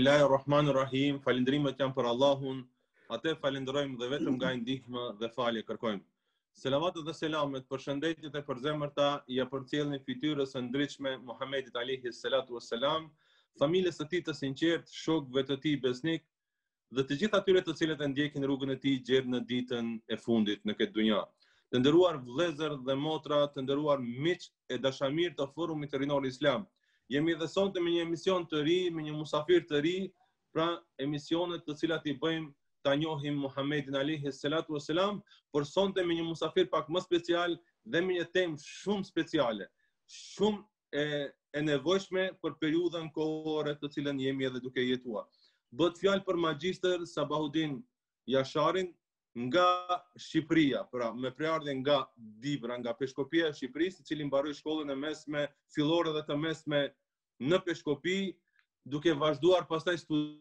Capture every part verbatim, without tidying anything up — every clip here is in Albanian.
Bismillahirrahmanirrahim. Falendrimet janë për Allahun, atë falenderojmë dhe vetëm nga ndihmë dhe falje kërkojmë. Selavatet dhe selamet, përshëndetjet e përzemërta ja përcjellin fytyrës së ndritshme Muhamedit alejhi salatu wassalam, familjes së tij të sinqert, shokëve të tij besnik dhe të gjithë atyre të cilët e ndjekin rrugën e tij gjerë në ditën e fundit në këtë dunja. Të nderuar vëllezër dhe motra, të nderuar miq e dashamirë të Forumit të Rinor Islam. Jemi dhe sonte me një emision të ri, me një Mysafir të ri, pra emisionet të cilat i bëjmë ta njohim Muhamedin alejhi salatu wassalam, por sonte me një Mysafir pak më special dhe me një temë shumë speciale, shumë e, e nevojshme për periudhën kohore të cilën jemi edhe duke jetuar. Bëhet fjalë për magjistër Sabahudin Jasharin nga Shqipëria, pra me preardhje nga Dibra, nga Peshkopia e Shqipërisë, i cili mbaroi shkollën e mesme fillore dhe të mesme në Peshkopi, duke vazhduar pastaj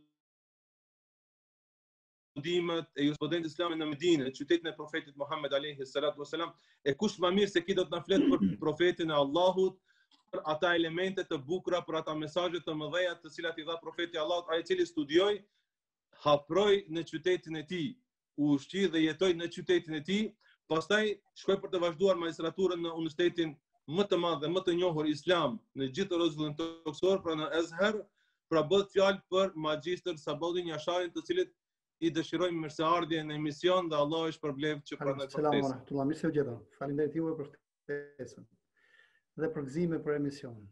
studimet e jurisprudencës islame në Medinë, qytetin e profetit Muhammed alejhi salatu wassalam. E kush më mirë se ki do të na flet për profetin e Allahut, për ata elemente të bukura, për ata mesazhe të mëdha të cilat i dha profeti i Allahut, ai i cili studioi, haproi në qytetin e tij, u ushqi dhe jetoi në qytetin e tij, pastaj shkoi për të vazhduar magjistraturën në universitetin më të madh dhe më të njohur islam në gjithë rrezullin toksor, pra në Azhar, pra bëhet fjalë për magjistër Sabahudin Jasharin, të cilët i dëshirojmë mirëseardhje në emision dhe Allah është përblevë që pranoj ftesën. Selam ورحمة mirë se u gjeta. Faleminderit juve për ftesën dhe për gëzimin për emisionin.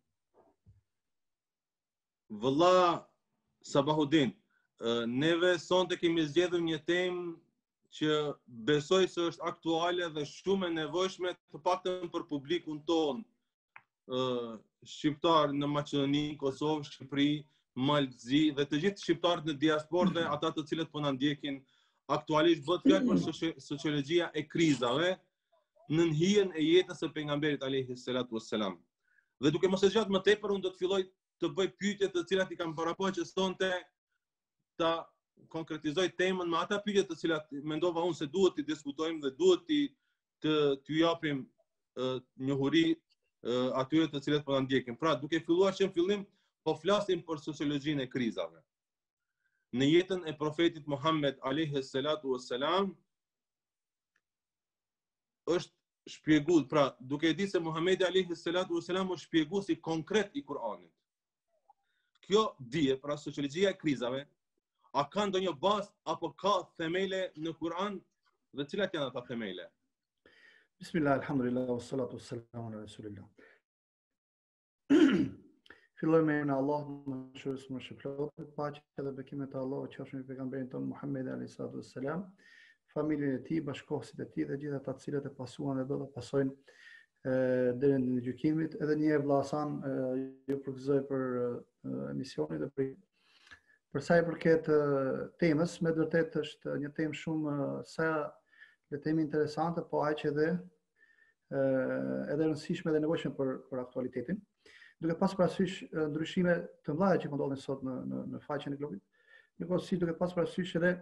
Vëlla Sabahudin, neve sonte kemi zgjedhur një temë që besoj se është aktuale dhe shumë e nevojshme, të paktën për publikun ton shqiptar në Maqedoni, Kosovë, Shqipëri, Malzi dhe të gjithë shqiptarët në diasporë dhe ata të cilët po na ndjekin aktualisht. Bëhet fjalë për sociologjia e krizave në hijen e jetës së Pejgamberit alejhi salatu wassalam. Dhe duke mos e zgjat më tepër, unë do të filloj të bëj pyetje të cilat i kam paraqojë sonte, ta konkretizoj temën me ata pyetje të cilat mendova unë se duhet të diskutojmë dhe duhet të të t'ju japim uh, njohuri uh, atyre të cilët po na ndjekin. Pra, duke filluar që në fillim, po flasim për sociologjinë e krizave. Në jetën e profetit Muhammed alejhi salatu wassalam është shpjeguar, pra, duke e ditë se Muhamedi alejhi salatu wassalam është shpjeguesi konkret i Kur'anit. Kjo dije, pra sociologjia e krizave, a ka ndonjë bazë apo ka themele në Kur'an dhe cilat janë ata themele? Bismillah, alhamdulillah, wassalatu wassalamu ala rasulillah. Filloj me emrin e Allahut, mëshirës më shpëlotë, paqja dhe bekimet e Allahut qofshin mbi pejgamberin tonë Muhammed alayhi salatu wassalam, familjen e tij, bashkëkohësit e tij dhe gjithë ata të cilët e pasuan dhe do të pasojnë deri në gjykimit. Edhe një herë vëlla Hasan, ju përgëzoj për emisionin dhe për Për sa i përket temës, me vërtet është një temë shumë sa le themi interesante, po aq edhe edhe rëndësishme dhe nevojshme për për aktualitetin. Duke pas parasysh ndryshime të mëdha që ndodhin sot në në, në faqen e globit, njëkohësisht duke pas parasysh edhe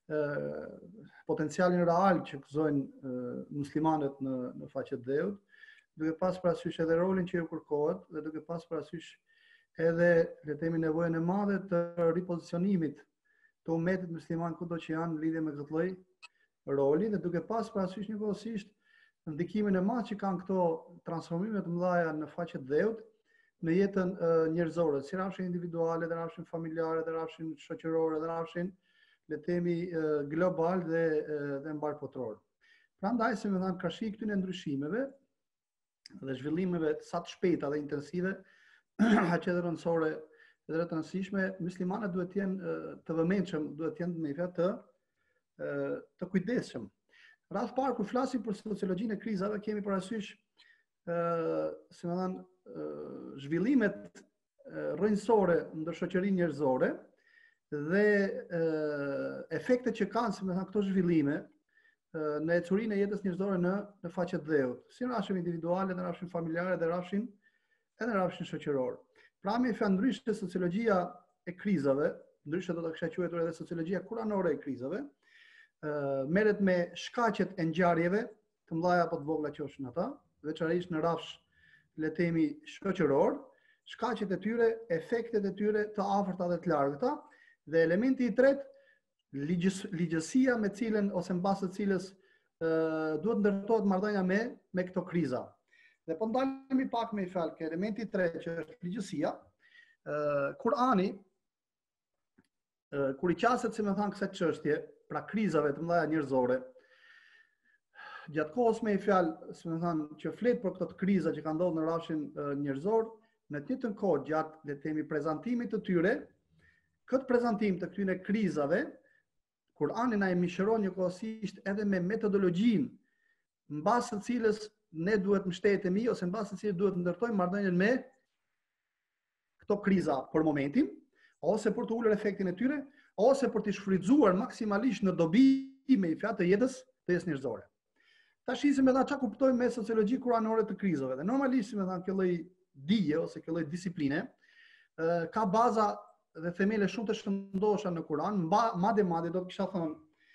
potencialin real që gëzojnë muslimanët në në faqet dheut, duke pas parasysh edhe rolin që ju kërkohet dhe duke pas parasysh edhe le të themi nevojën e madhe të ripozicionimit të umetit musliman kudo që janë në lidhje me këtë lloj roli dhe duke pas parasysh njëkohësisht ndikimin e madh që kanë këto transformime të mëdha në faqet dheut në jetën uh, njerëzore, si rrafshin individuale, dhe rrafshin familjare, dhe rrafshin shoqërore, dhe rrafshin le të themi uh, global dhe uh, dhe mbarpotror. Prandaj se më dhanë kashi këtyre ndryshimeve dhe zhvillimeve sa të shpejta dhe intensive, aq edhe rëndësore dhe të rëndësishme, muslimanët duhet të jenë të vëmendshëm, duhet të jenë me fjalë të të kujdesshëm. Rreth parë kur flasim për sociologjinë e krizave, kemi parasysh ë, si më thënë, zhvillimet rrënjësore ndër shoqërinë njerëzore dhe efektet që kanë, si më thënë, këto zhvillime në ecurinë e jetës njerëzore në në faqet dheut, si në rrafshin individuale, në rrafshin familjare, dhe rrafshin edhe në rrafshin shoqëror. Pra me fjalë ndryshe sociologjia e krizave, ndryshe do ta kisha quajtur edhe sociologjia kuranore e krizave, uh, merret me shkaqet e ngjarjeve, të mëdha apo të vogla qofshin ata, veçanërisht në rrafsh le të themi shoqëror, shkaqet e tyre, efektet e tyre të afërta dhe të largëta, dhe elementi i tretë, ligjës, ligjësia me cilën ose mbas të cilës uh, duhet ndërtohet marrëdhënia me me këto kriza. Dhe po ndalemi pak me fjalë ke elementi i tretë që është ligjësia. Uh, Kurani uh, kur i qaset si më thanë kësaj çështje, pra krizave të mëdha njerëzore, gjatë kohës me fjalë, si më thanë, që flet për këto kriza që kanë ndodhur në rrafshin uh, njerëzor, në të njëjtën kohë gjatë le të themi prezantimit të tyre, këtë prezantim të këtyre krizave, Kurani na e mishëron njëkohësisht edhe me metodologjinë mbas së cilës ne duhet mbështetemi ose mbas së cilës duhet ndërtojmë marrëdhënien me këto kriza për momentin, ose për të ulur efektin e tyre, ose për të shfrytzuar maksimalisht në dobi me i fjalë të jetës të jetës njerëzore. Tash si më dha çka kuptojmë me sociologji kuranore të krizave. Dhe normalisht si më dha kjo lloj dije ose kjo lloj disipline ka baza dhe themele shumë të shëndosha në Kur'an, madje madje do të kisha thënë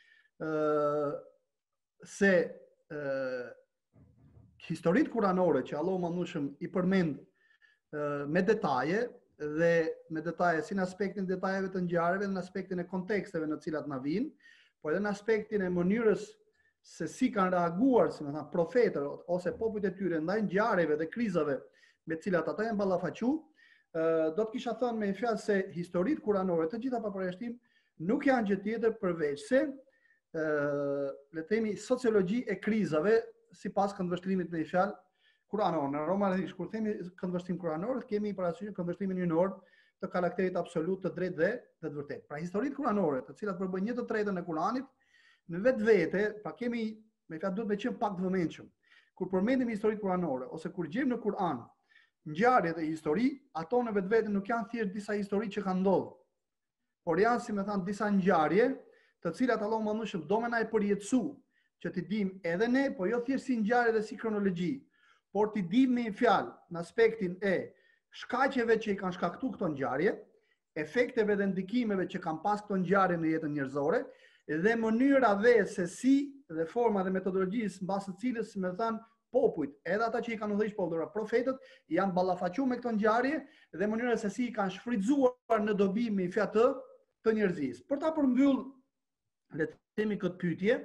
uh, se uh, historitë kuranore që Allahu Madhëshëm i përmend uh, me detaje dhe me detaje si në aspektin e detajeve të ngjarjeve, në aspektin e konteksteve në të cilat na vijnë, por edhe në aspektin e mënyrës se si kanë reaguar, si më thënë, profetët ose popujt e tyre ndaj ngjarjeve dhe krizave me të cilat ata janë ballafaquar. Uh, do të kisha thënë me fjalë se historitë kuranore të gjitha pa përjashtim nuk janë gjë tjetër përveç se uh, le të themi sociologji e krizave sipas këndvështrimit me fjalë kuranor. Normalisht kur themi këndvështrim kuranor, kemi parasysh këndvështrimin rinor të karakterit absolut të drejtë dhe të vërtetë. Pra historitë kuranore, të cilat përbëjnë një të tretën e Kuranit, në vetvete, pra kemi me fjalë duhet të qenë pak të vëmendshëm. Kur përmendim historitë kuranore ose kur gjejmë në Kur'an ngjarje dhe histori, ato në vetvete nuk janë thjesht disa histori që kanë ndodhur, por janë, si më thanë, disa ngjarje të cilat Allahu Madhëshëm do më na e përjetësu që t'i dim edhe ne, po jo thjesht si ngjarje dhe si kronologji, por t'i dim me një fjalë në aspektin e shkaqeve që i kanë shkaktuar këto ngjarje, efekteve dhe ndikimeve që kanë pas këto ngjarje në jetën njerëzore, dhe mënyrave se si dhe forma dhe metodologjisë mbas së cilës, si më thanë, popujt, edhe ata që i kanë udhëhequr popullora, profetët, janë ballafaquar me këto ngjarje dhe mënyra se si i kanë shfrytzuar në dobi me fjalë të, të njerëzisë. Për ta përmbyll, le të themi këtë pyetje,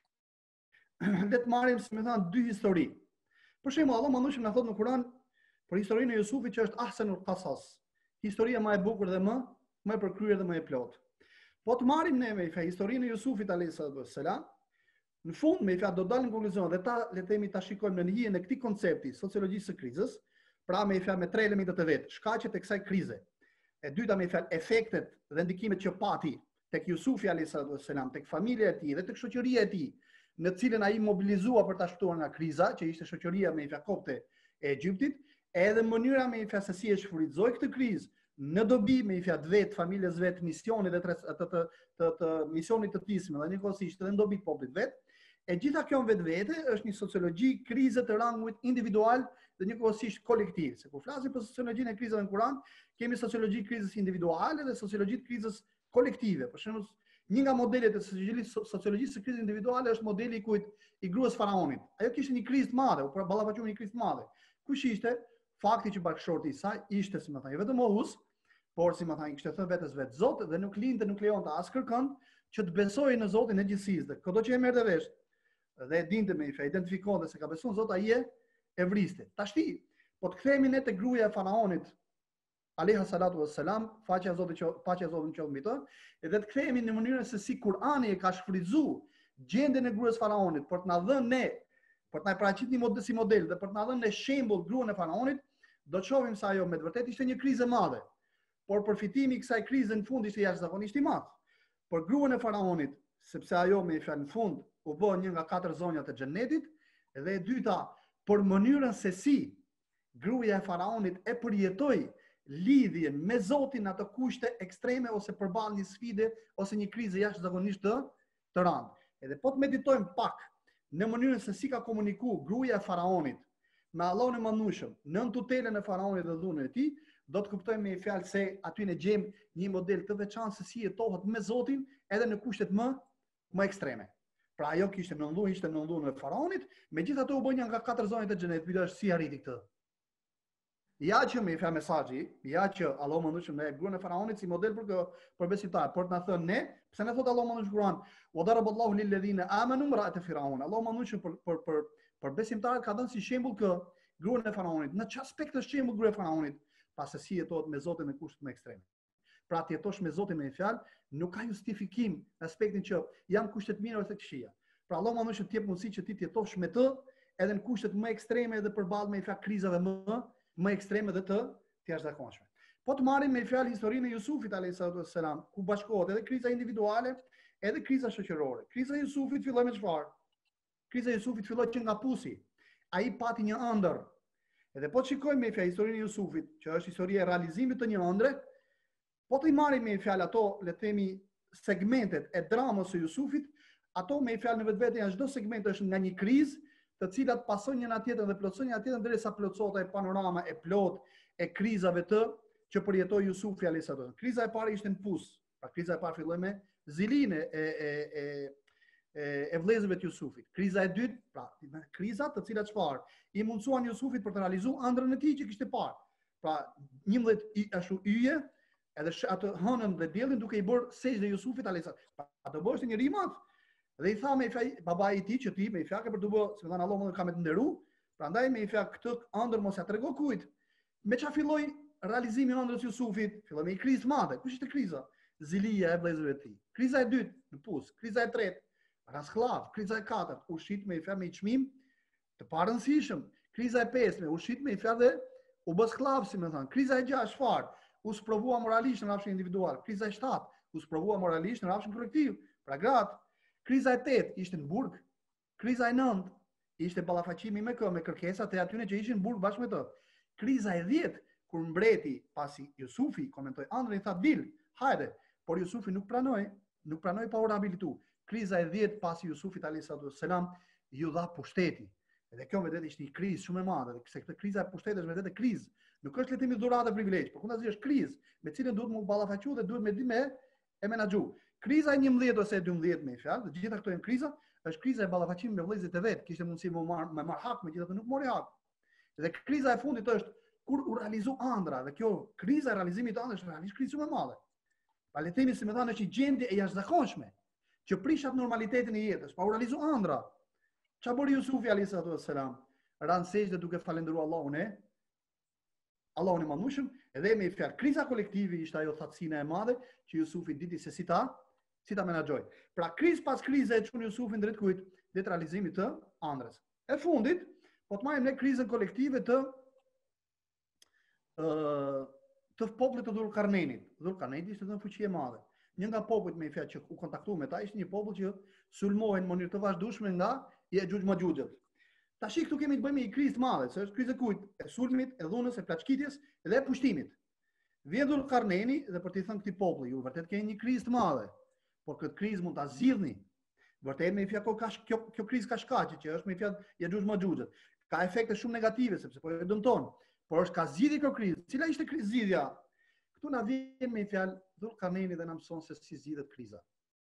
le të marrim, si më thanë, dy histori. Për shembull, Allah Madhëshëm na thotë në Kur'an për historinë e Jusufit që është ahsanul qasas, historia më e bukur dhe më më e përkryer dhe më e plotë. Po të marrim ne me historinë e Jusufit alayhis salam, në fund me i fjalë do dalim në konkluzion dhe ta le të themi ta shikojmë në hijen e këtij koncepti sociologjisë së krizës, pra me i fjalë me tre elemente të vet, shkaqet e kësaj krize. E dyta me i fjalë efektet dhe ndikimet që pati tek Jusufi alayhis salam, tek familja e tij dhe tek shoqëria e tij, në të cilën ai mobilizua për ta shpëtuar nga kriza, që ishte shoqëria me i fjalë kopte e Egjiptit, edhe mënyra me i fjalë se si e shfrytëzoi këtë krizë në dobi me i fjalë vet, familjes vet, misionit dhe të të të, të, të misionit të tij, dhe njëkohësisht edhe në dobi të popullit vet. E gjitha kjo në vetvete është një sociologji krize të rangut individual dhe njëkohësisht kolektiv. Se kur flasim për sociologjinë e krizave në Kur'an, kemi sociologji krizës individuale dhe sociologji krizës kolektive. Për shembull, një nga modelet e sociologjisë së krizës individuale është modeli i kujt i gruas faraonit. Ajo kishte një krizë të madhe, u ballafaqua një krizë të madhe. Kush ishte? Fakti që bashkëshorti i saj ishte, si më thënë, jo vetëm mohus, por si më thënë, kishte thënë vetes vet Zot dhe nuk linte, nuk lejonte askërkënd që të besojë në Zotin e gjithësisë. Dhe çdo që e merrte vesh dhe e dinte me i fe, identifikonte se ka besuar Zot, ai e vriste. Tashti, po të kthehemi ne te gruaja e faraonit, alayha salatu wassalam, faqja e Zotit, paqja e Zotit qoftë mbi të, edhe të kthehemi në mënyrën se si Kur'ani e ka shfrytzuar gjendjen e gruas faraonit për të na dhënë ne, për të na paraqitur një model si model dhe për të na dhënë ne shembull gruan e faraonit, do të shohim se ajo me të vërtetë ishte një krizë e madhe. Por përfitimi i kësaj krize në fund ishte jashtëzakonisht i madh. Por gruan e faraonit, sepse ajo me fjalë në fund u bë një nga katër zonjat e xhenetit, dhe e dyta për mënyrën se si gruaja e faraonit e përjetoi lidhjen me Zotin në ato kushte ekstreme ose përballë një sfide ose një krize jashtëzakonisht të të rëndë. Edhe po të meditojmë pak në mënyrën se si ka komunikuar gruaja e faraonit me Allahun e Madhëshëm nën tutelën e faraonit dhe dhunën e tij, do të kuptojmë me fjalë se aty ne gjejmë një model të veçantë se si jetohet me Zotin edhe në kushtet më më ekstreme. Pra ajo kishte nëndhun, ishte nëndhun e faraonit, megjithatë u bë një nga katër zonjat e xhenetit. Pyetja është si arriti këtë? Ja që me i fa mesazhi, ja që Allah më ndushëm ne gruan e faraonit si model për për besimtar, por të na thënë ne, pse ne thot Allah më ndush Kur'an, wa daraballahu lil ladhina amanu imra'at firaun. Allah më ndushëm për për për për besimtarët ka dhënë si shembull kë gruan e faraonit. Në çfarë aspekt është shembull gruaja e faraonit? Pas se si jetohet me Zotin në kushte më ekstreme. Pra të jetosh me Zotin me një fjalë, nuk ka justifikim në aspektin që jam kushtet mira ose të këqija. Pra Allah më ndushëm të jep mundësi që ti të jetosh me të edhe në kushtet më ekstreme edhe përballë me fjalë krizave më më ekstreme dhe të të jashtëzakonshme. Po të marrim me fjalë historinë e Jusufit alayhis salam, ku bashkohet edhe kriza individuale, edhe kriza shoqërore. Kriza e Jusufit filloi me çfarë? Kriza e Jusufit filloi që nga pusi. Ai pati një ëndër. Edhe po të shikojmë me fjalë historinë e Jusufit, që është historia e realizimit të një ëndre, po të i marrim me fjalë ato, le të themi, segmentet e dramës së Jusufit, ato me fjalë në vetvete janë çdo segment është nga një krizë të cilat pasojnë njëna tjetrën dhe plotësojnë njëna tjetrën derisa plotësohet ai panorama e plot e krizave të që përjetoi Jusufi alayhis salam. Kriza e parë ishte në pus. Pra kriza e parë filloi me zilinë e e e e e vëllezërve të Jusufit. Kriza e dytë, pra, krizat të cilat çfarë i mundsuan Jusufit për të realizuar ëndrrën e tij që kishte parë. Pra, njëmbëdhjetë ashtu yje, edhe atë hënën dhe diellin duke i bërë sejdë Jusufit alayhis salam. Pa, ato bëhej një rimat. Dhe i tha me i fja babai i tij që ti me i fjake për të bërë, si më thanë Allah më ka me të nderu, prandaj me i fja këtë ëndër mos ja trego kujt. Me çfarë filloi realizimi i ëndrës Jusufit? Filloi me një krizë të madhe. Kush ishte kriza? Zilia e vëllezërve të tij. Kriza e dytë, në pus. Kriza e tretë, rasklav. Kriza e katërt, ushqit me i fja me i çmim të parëndësishëm. Kriza e pesme, ushqit me i fja dhe u bë sklav, si më thanë. Kriza e gjashtë çfarë? U sprovua moralisht në rrafshin individual. Kriza e shtatë, u sprovua moralisht në rrafshin kolektiv. Pra gratë. Kriza e tetë ishte në burg. Kriza e nëntë ishte ballafaqimi me kë, me kërkesat e atyre që ishin në burg bashkë me të. Kriza e dhjetë, kur mbreti pasi Jusufi komentoi ëndrrën, i tha dil, hajde, por Jusufi nuk pranoi, nuk pranoi pa u rehabilitu. Kriza e dhjetë pasi Jusufit alayhis salam ju dha pushteti. Edhe kjo vetë ishte një krizë shumë e madhe, se këtë kriza e pushtetit është vetë krizë. Nuk është letimi dhuratë e privilegj, por kundazi është krizë, me cilën duhet mu ballafaqu dhe duhet me di me e menaxhu. Kriza e njëmbëdhjetë ose e dymbëdhjetë me fjalë, të gjitha këto janë kriza, është kriza e ballafaqimit me vëllezërit e vet, kishte mundësi me marr me marr hak, megjithatë nuk mori hak. Dhe kriza e fundit është kur u realizoi ëndra, dhe kjo kriza e realizimit të ëndrës është realisht krizë shumë e madhe. Pa le të themi, si më thanë, është një gjendje e jashtëzakonshme që prishat normalitetin e jetës, pa u realizuar ëndra. Çfarë bëri Jusufi alayhis salam? Ran sejdë duke falendëruar Allahun e Allahun e Madhëshëm, edhe me fjalë kriza kolektive ishte ajo thatësina e madhe që Jusufi diti se si ta si ta menaxhoj. Pra krizë pas krize e çon Jusufin drejt kujt? Drejt realizimit të ëndrës. E fundit, po të marrim ne krizën kolektive të ë të popullit të Dhul-Karnenit. Dhul-Karneti ishte një fuqi e madhe. Një nga popujt me fjalë që u kontaktuam me ta ishte një popull që sulmohen në mënyrë të vazhdueshme nga Ya'juj Ma'juj. Tash këtu kemi të bëjmë një krizë të madhe, se është krizë kujt? E sulmit, e dhunës, e plaçkitjes dhe e pushtimit. Vjen Dhul-Karneni dhe për t'i thënë këtij populli, ju vërtet keni një krizë të madhe. Por këtë krizë mund ta zgjidhni. Vërtet me fjalë ka kjo kjo krizë ka shkaqe që është me fjalë Ya'juj Ma'juj. Ka efekte shumë negative sepse po e dëmton. Por është ka zgjidhje kjo krizë. Cila ishte krizë zgjidhja? Këtu na vjen me fjalë Dhul-Karneni dhe na mëson se si zgjidhet kriza.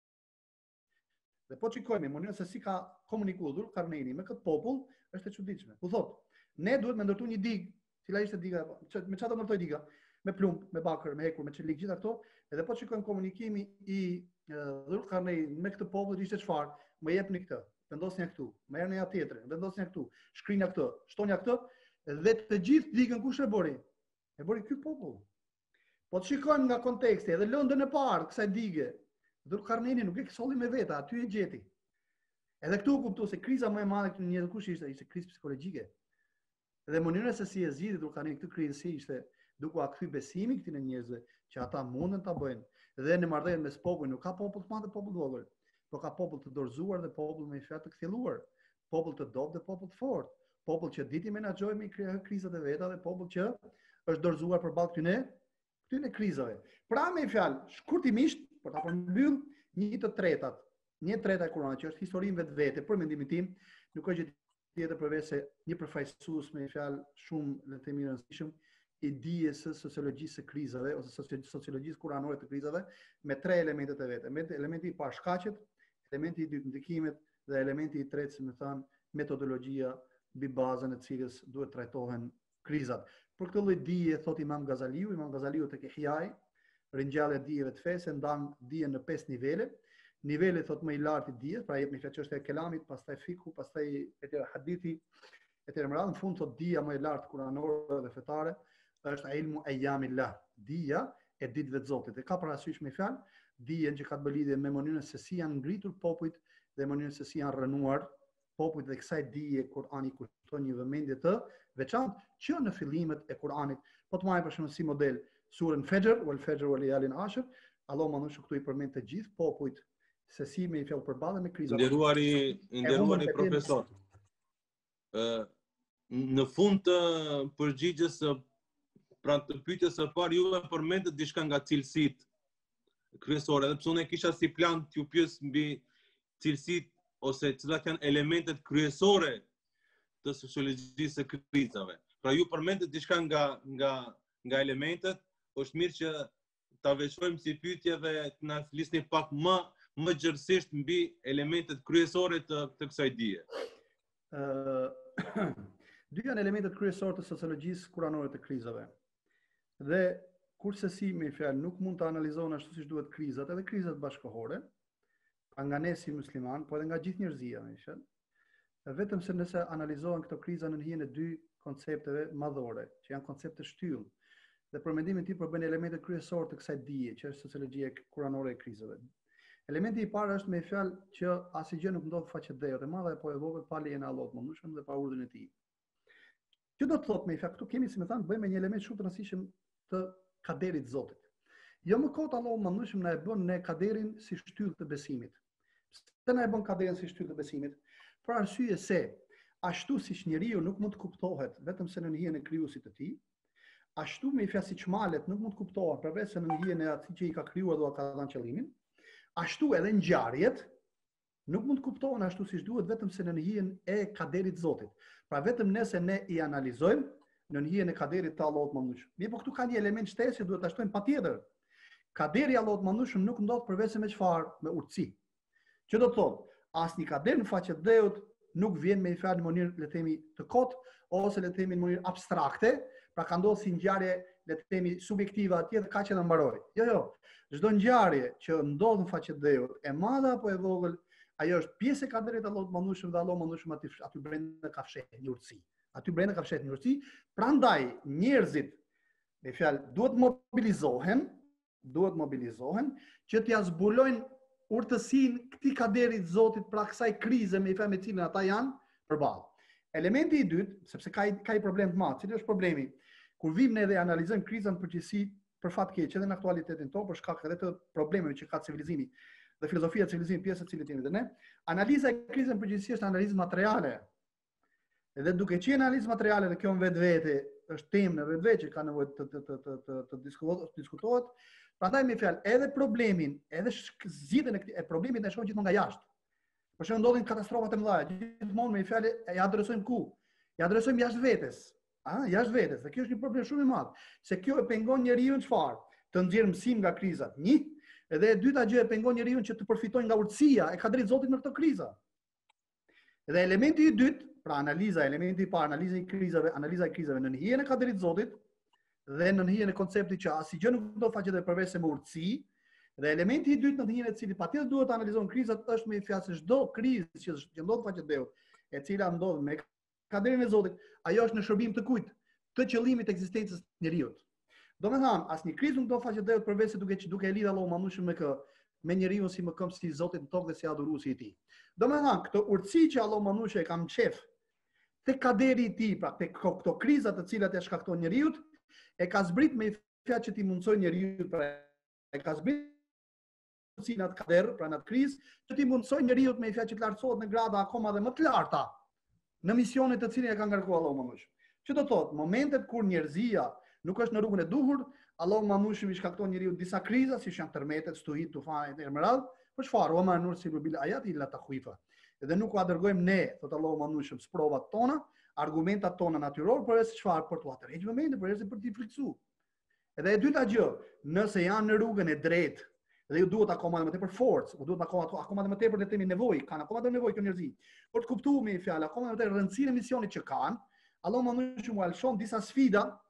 Dhe po shikojmë mënyrën se si ka komunikuar Dhul-Karneni me këtë popull, është e çuditshme. U thotë, ne duhet me ndërtu një digë, cila ishte diga, me çfarë do ndërtoj diga? Me plumb, me bakër, me hekur, me çelik, gjitha këto. Edhe po shikojmë komunikimi i Dhul-Karneni me këtë popull ishte çfarë? Më jepni këtë, vendosni këtu, më erni ja tjetrën, vendosni këtu, shkrinja këtë, shtonja këtë, dhe të gjithë digën kush e bëri? E bëri ky popull. Po të shikojmë nga konteksti, edhe lëndën e parë kësaj dige, Dhul-Karneni nuk e solli me veta, aty e gjeti. Edhe këtu u kuptoi se kriza më e madhe këtu në jetë kush ishte, ishte krizë psikologjike. Dhe mënyra se si e zgjidhi Dhul-Karneni këtë krizë si ishte duke a kthy besimin këtyre njerëzve që ata mundën ta bëjnë. Dhe në marrëdhënie mes popullit nuk ka popull të madh dhe popull të vogël, por ka popull të dorëzuar dhe popull me fjalë të kthjelluar, popull të dobët dhe popull të fortë, popull që diti menaxhoi me krizat e veta dhe popull që është dorëzuar përballë këtyre këtyre krizave. Pra me fjalë, shkurtimisht, për ta përmbyll një të tretat, një treta e Kuranit që është historinë vetvete, për mendimin tim, nuk ka gjë tjetër përveç se një përfaqësues me fjalë shumë le të themi rëndësishëm i dijes së sociologjisë së krizave ose sociologjisë kuranore të krizave me tre elementet e veta. Elementi i parë shkaqet, elementi i dytë ndikimet dhe elementi i tretë, si më thënë, metodologjia mbi bazën e cilës duhet trajtohen krizat. Për këtë lloj dije thot Imam Gazaliu, Imam Gazaliu tek Ihyai, ringjallja e dijeve të fesë ndan dijen në pesë nivele. Niveli thot më i lartë i dijes, pra jep një çështje e kelamit, pastaj fiku, pastaj etj hadithi, etj më radh, në fund thot dija më e lartë kuranore dhe fetare është ilmu ayyamillah, dija e ditëve të Zotit. E ka parasysh me fjalë dijen që ka të bëjë lidhje me mënyrën se si janë ngritur popujt dhe mënyrën se si janë rënuar popujt, dhe kësaj dije Kurani kushton një vëmendje të veçantë që në fillimet e Kuranit, po të marrim për shembull si model surën Fajr, wal Fajr wal layalin ashr, Allahu më thonë këtu i përmend të gjithë popujt se si me i fjallë përballen me kriza. Nderuari, nderuari profesor. Ë në fund të përgjigjes së pra të pyetjes së parë juve përmendët diçka nga cilësitë kryesore, edhe pse unë kisha si plan t'ju pyes mbi cilësitë ose cilat janë elementet kryesore të sociologjisë së krizave. Pra ju përmendët diçka nga nga nga elementet, është mirë që ta veçojmë si pyetje dhe të na flisni pak më më gjërësisht mbi elementet kryesore të, të kësaj dije. Uh, dy janë elementet kryesorë të sociologjisë kuranore të krizave. Dhe kurse si me fjalë nuk mund të analizohen ashtu siç duhet krizat, edhe krizat bashkëkohore, pa nga ne si musliman, po edhe nga gjithë njerëzia, me fjalë. Vetëm se nëse analizohen këto kriza në hijen e dy koncepteve madhore, që janë koncepte shtyllë, dhe për mendimin tim përbën elementet kryesorë të kësaj dije, që është sociologjia kuranore e krizave. Elementi i parë është me fjalë që asgjë nuk ndodh faqedhëut e madhe apo e vogël pa lejen e Allahut më mëndshëm dhe pa urdhrin e tij. Që do të thotë me fjalë këtu kemi si më thënë bëjmë një element shumë të rëndësishëm të kaderit të Zotit. Jo më kot Allahu më mëndshëm na e bën ne kaderin si shtyllë të besimit. Pse na e bën kaderin si shtyllë të besimit? Për arsye se ashtu siç njeriu nuk mund të kuptohet vetëm se në hijen e krijuesit të tij, ashtu me fjalë siç malet nuk mund të kuptohen përveç se në hijen e atij që i ka krijuar dhe ka dhënë qëllimin. Ashtu edhe ngjarjet nuk mund të kuptohen ashtu siç duhet vetëm se në hijen e kaderit të Zotit. Pra vetëm nëse ne i analizojmë në hijen e kaderit të Allahut më mëndshëm. Mirë, po këtu ka një element shtesë që duhet ta shtojmë patjetër. Kaderi i Allahut më mëndshëm nuk ndodh përveç se me çfarë? Me urtësi. Që do të thotë, asnjë kader në faqe të dheut nuk vjen me fjalë në mënyrë le të themi të kot ose le të themi në mënyrë abstrakte, pra ka ndodhur si ngjarje le të themi subjektive atje dhe kaq edhe mbaroi. Jo, jo. Çdo ngjarje që ndodh në faqe të dheut, e madhe apo e vogël, ajo është pjesë e kaderit të Allahut më mëndshëm dhe Allahu më mëndshëm aty aty brenda ka fshehtë një urtësi. Aty brenda ka fshehtë një urtësi, prandaj njerëzit me fjalë duhet mobilizohen, duhet mobilizohen që t'ia zbulojnë urtësinë këtij kaderit të Zotit, pra kësaj krize me fjalë me cilën ata janë përballë. Elementi i dytë, sepse ka ka një problem të madh, cili është problemi? Kur vim ne dhe analizojmë krizën në përgjithësi, për fat keq edhe në aktualitetin tonë, për shkak edhe të problemeve që ka civilizimi dhe filozofia e civilizimit, pjesë e cilit jemi dhe ne, analiza e krizës në përgjithësi është analizë materiale. Edhe duke qenë analizë materiale dhe kjo në vetvete është temë në vetvete që ka nevojë të të të të të, të diskutohet, diskutohet, prandaj me fjalë edhe problemin, edhe zgjidhjen e këtij e problemit ne shohim gjithmonë nga jashtë. Për shembull ndodhin katastrofat e mëdha, gjithmonë me fjalë e adresojmë ku? E adresojmë jashtë vetes. Ah, jashtë vetes. Dhe kjo është një problem shumë i madh, se kjo e pengon njeriu çfarë? Të nxjerr mësim nga krizat. Një, edhe e dyta gjë e pengon njeriu që të përfitojë nga urtësia e kaderit Zotit në këto kriza. Dhe elementi i dytë, pra analiza, elementi i parë, analiza e krizave, analiza e krizave në hijen e kaderit Zotit dhe në hijen e konceptit që asgjë nuk do faqet dhe përveç se me urtësi. Dhe elementi i dytë në hijen e cili patjetër duhet të analizojmë krizat është me fjalë se çdo krizë që që ndodh faqet dheut, e cila ndodh me kaderin e Zotit, ajo është në shërbim të kujt? Të qëllimit të ekzistencës së njeriu. Domethënë, asnjë krizë nuk do faqet dheut përveç se duke duke e lidhë Allahu mëndshëm me kë, me njeriu si më këmbë si Zotit në tokë dhe si adhuruesi i tij. Domethënë, këtë urtësi që Allahu mëndshëm e ka mçef te kaderi i tij, pra te këto kriza të cilat e shkakton njeriu, e ka zbrit me fjalë që ti mundsoj njeriu, pra e ka zbrit si në atë kader, pra në atë krizë, që ti mundsoj njeriu me fjalë që të lartësohet në grada akoma dhe më të larta në misionet të cilin e ka ngarkuar Allahu mëndshëm. Që do thotë, momentet kur njerëzia nuk është në rrugën e duhur, Allahu mëndshëm i shkakton njeriu disa kriza, siç janë tërmetet, stuhit, tufane e më radh, për çfarë? Wa ma nursilu bil ayati illa takhwifa. Dhe nuk ua dërgojmë ne, thot Allahu mëndshëm, sprovat tona, argumentat tona natyror, por as çfarë për tu atërheqë vëmendje, por as për t'i friksuar. Edhe e dyta gjë, nëse janë në rrugën e drejtë dhe ju duhet akoma më tepër forcë, u duhet akoma akoma më tepër le të themi nevojë, kanë akoma më nevojë këto njerëzi. Por të kuptuar me fjalë akoma më tepër rëndësinë e misionit që kanë, Allahu mëndshëm u alshon disa sfida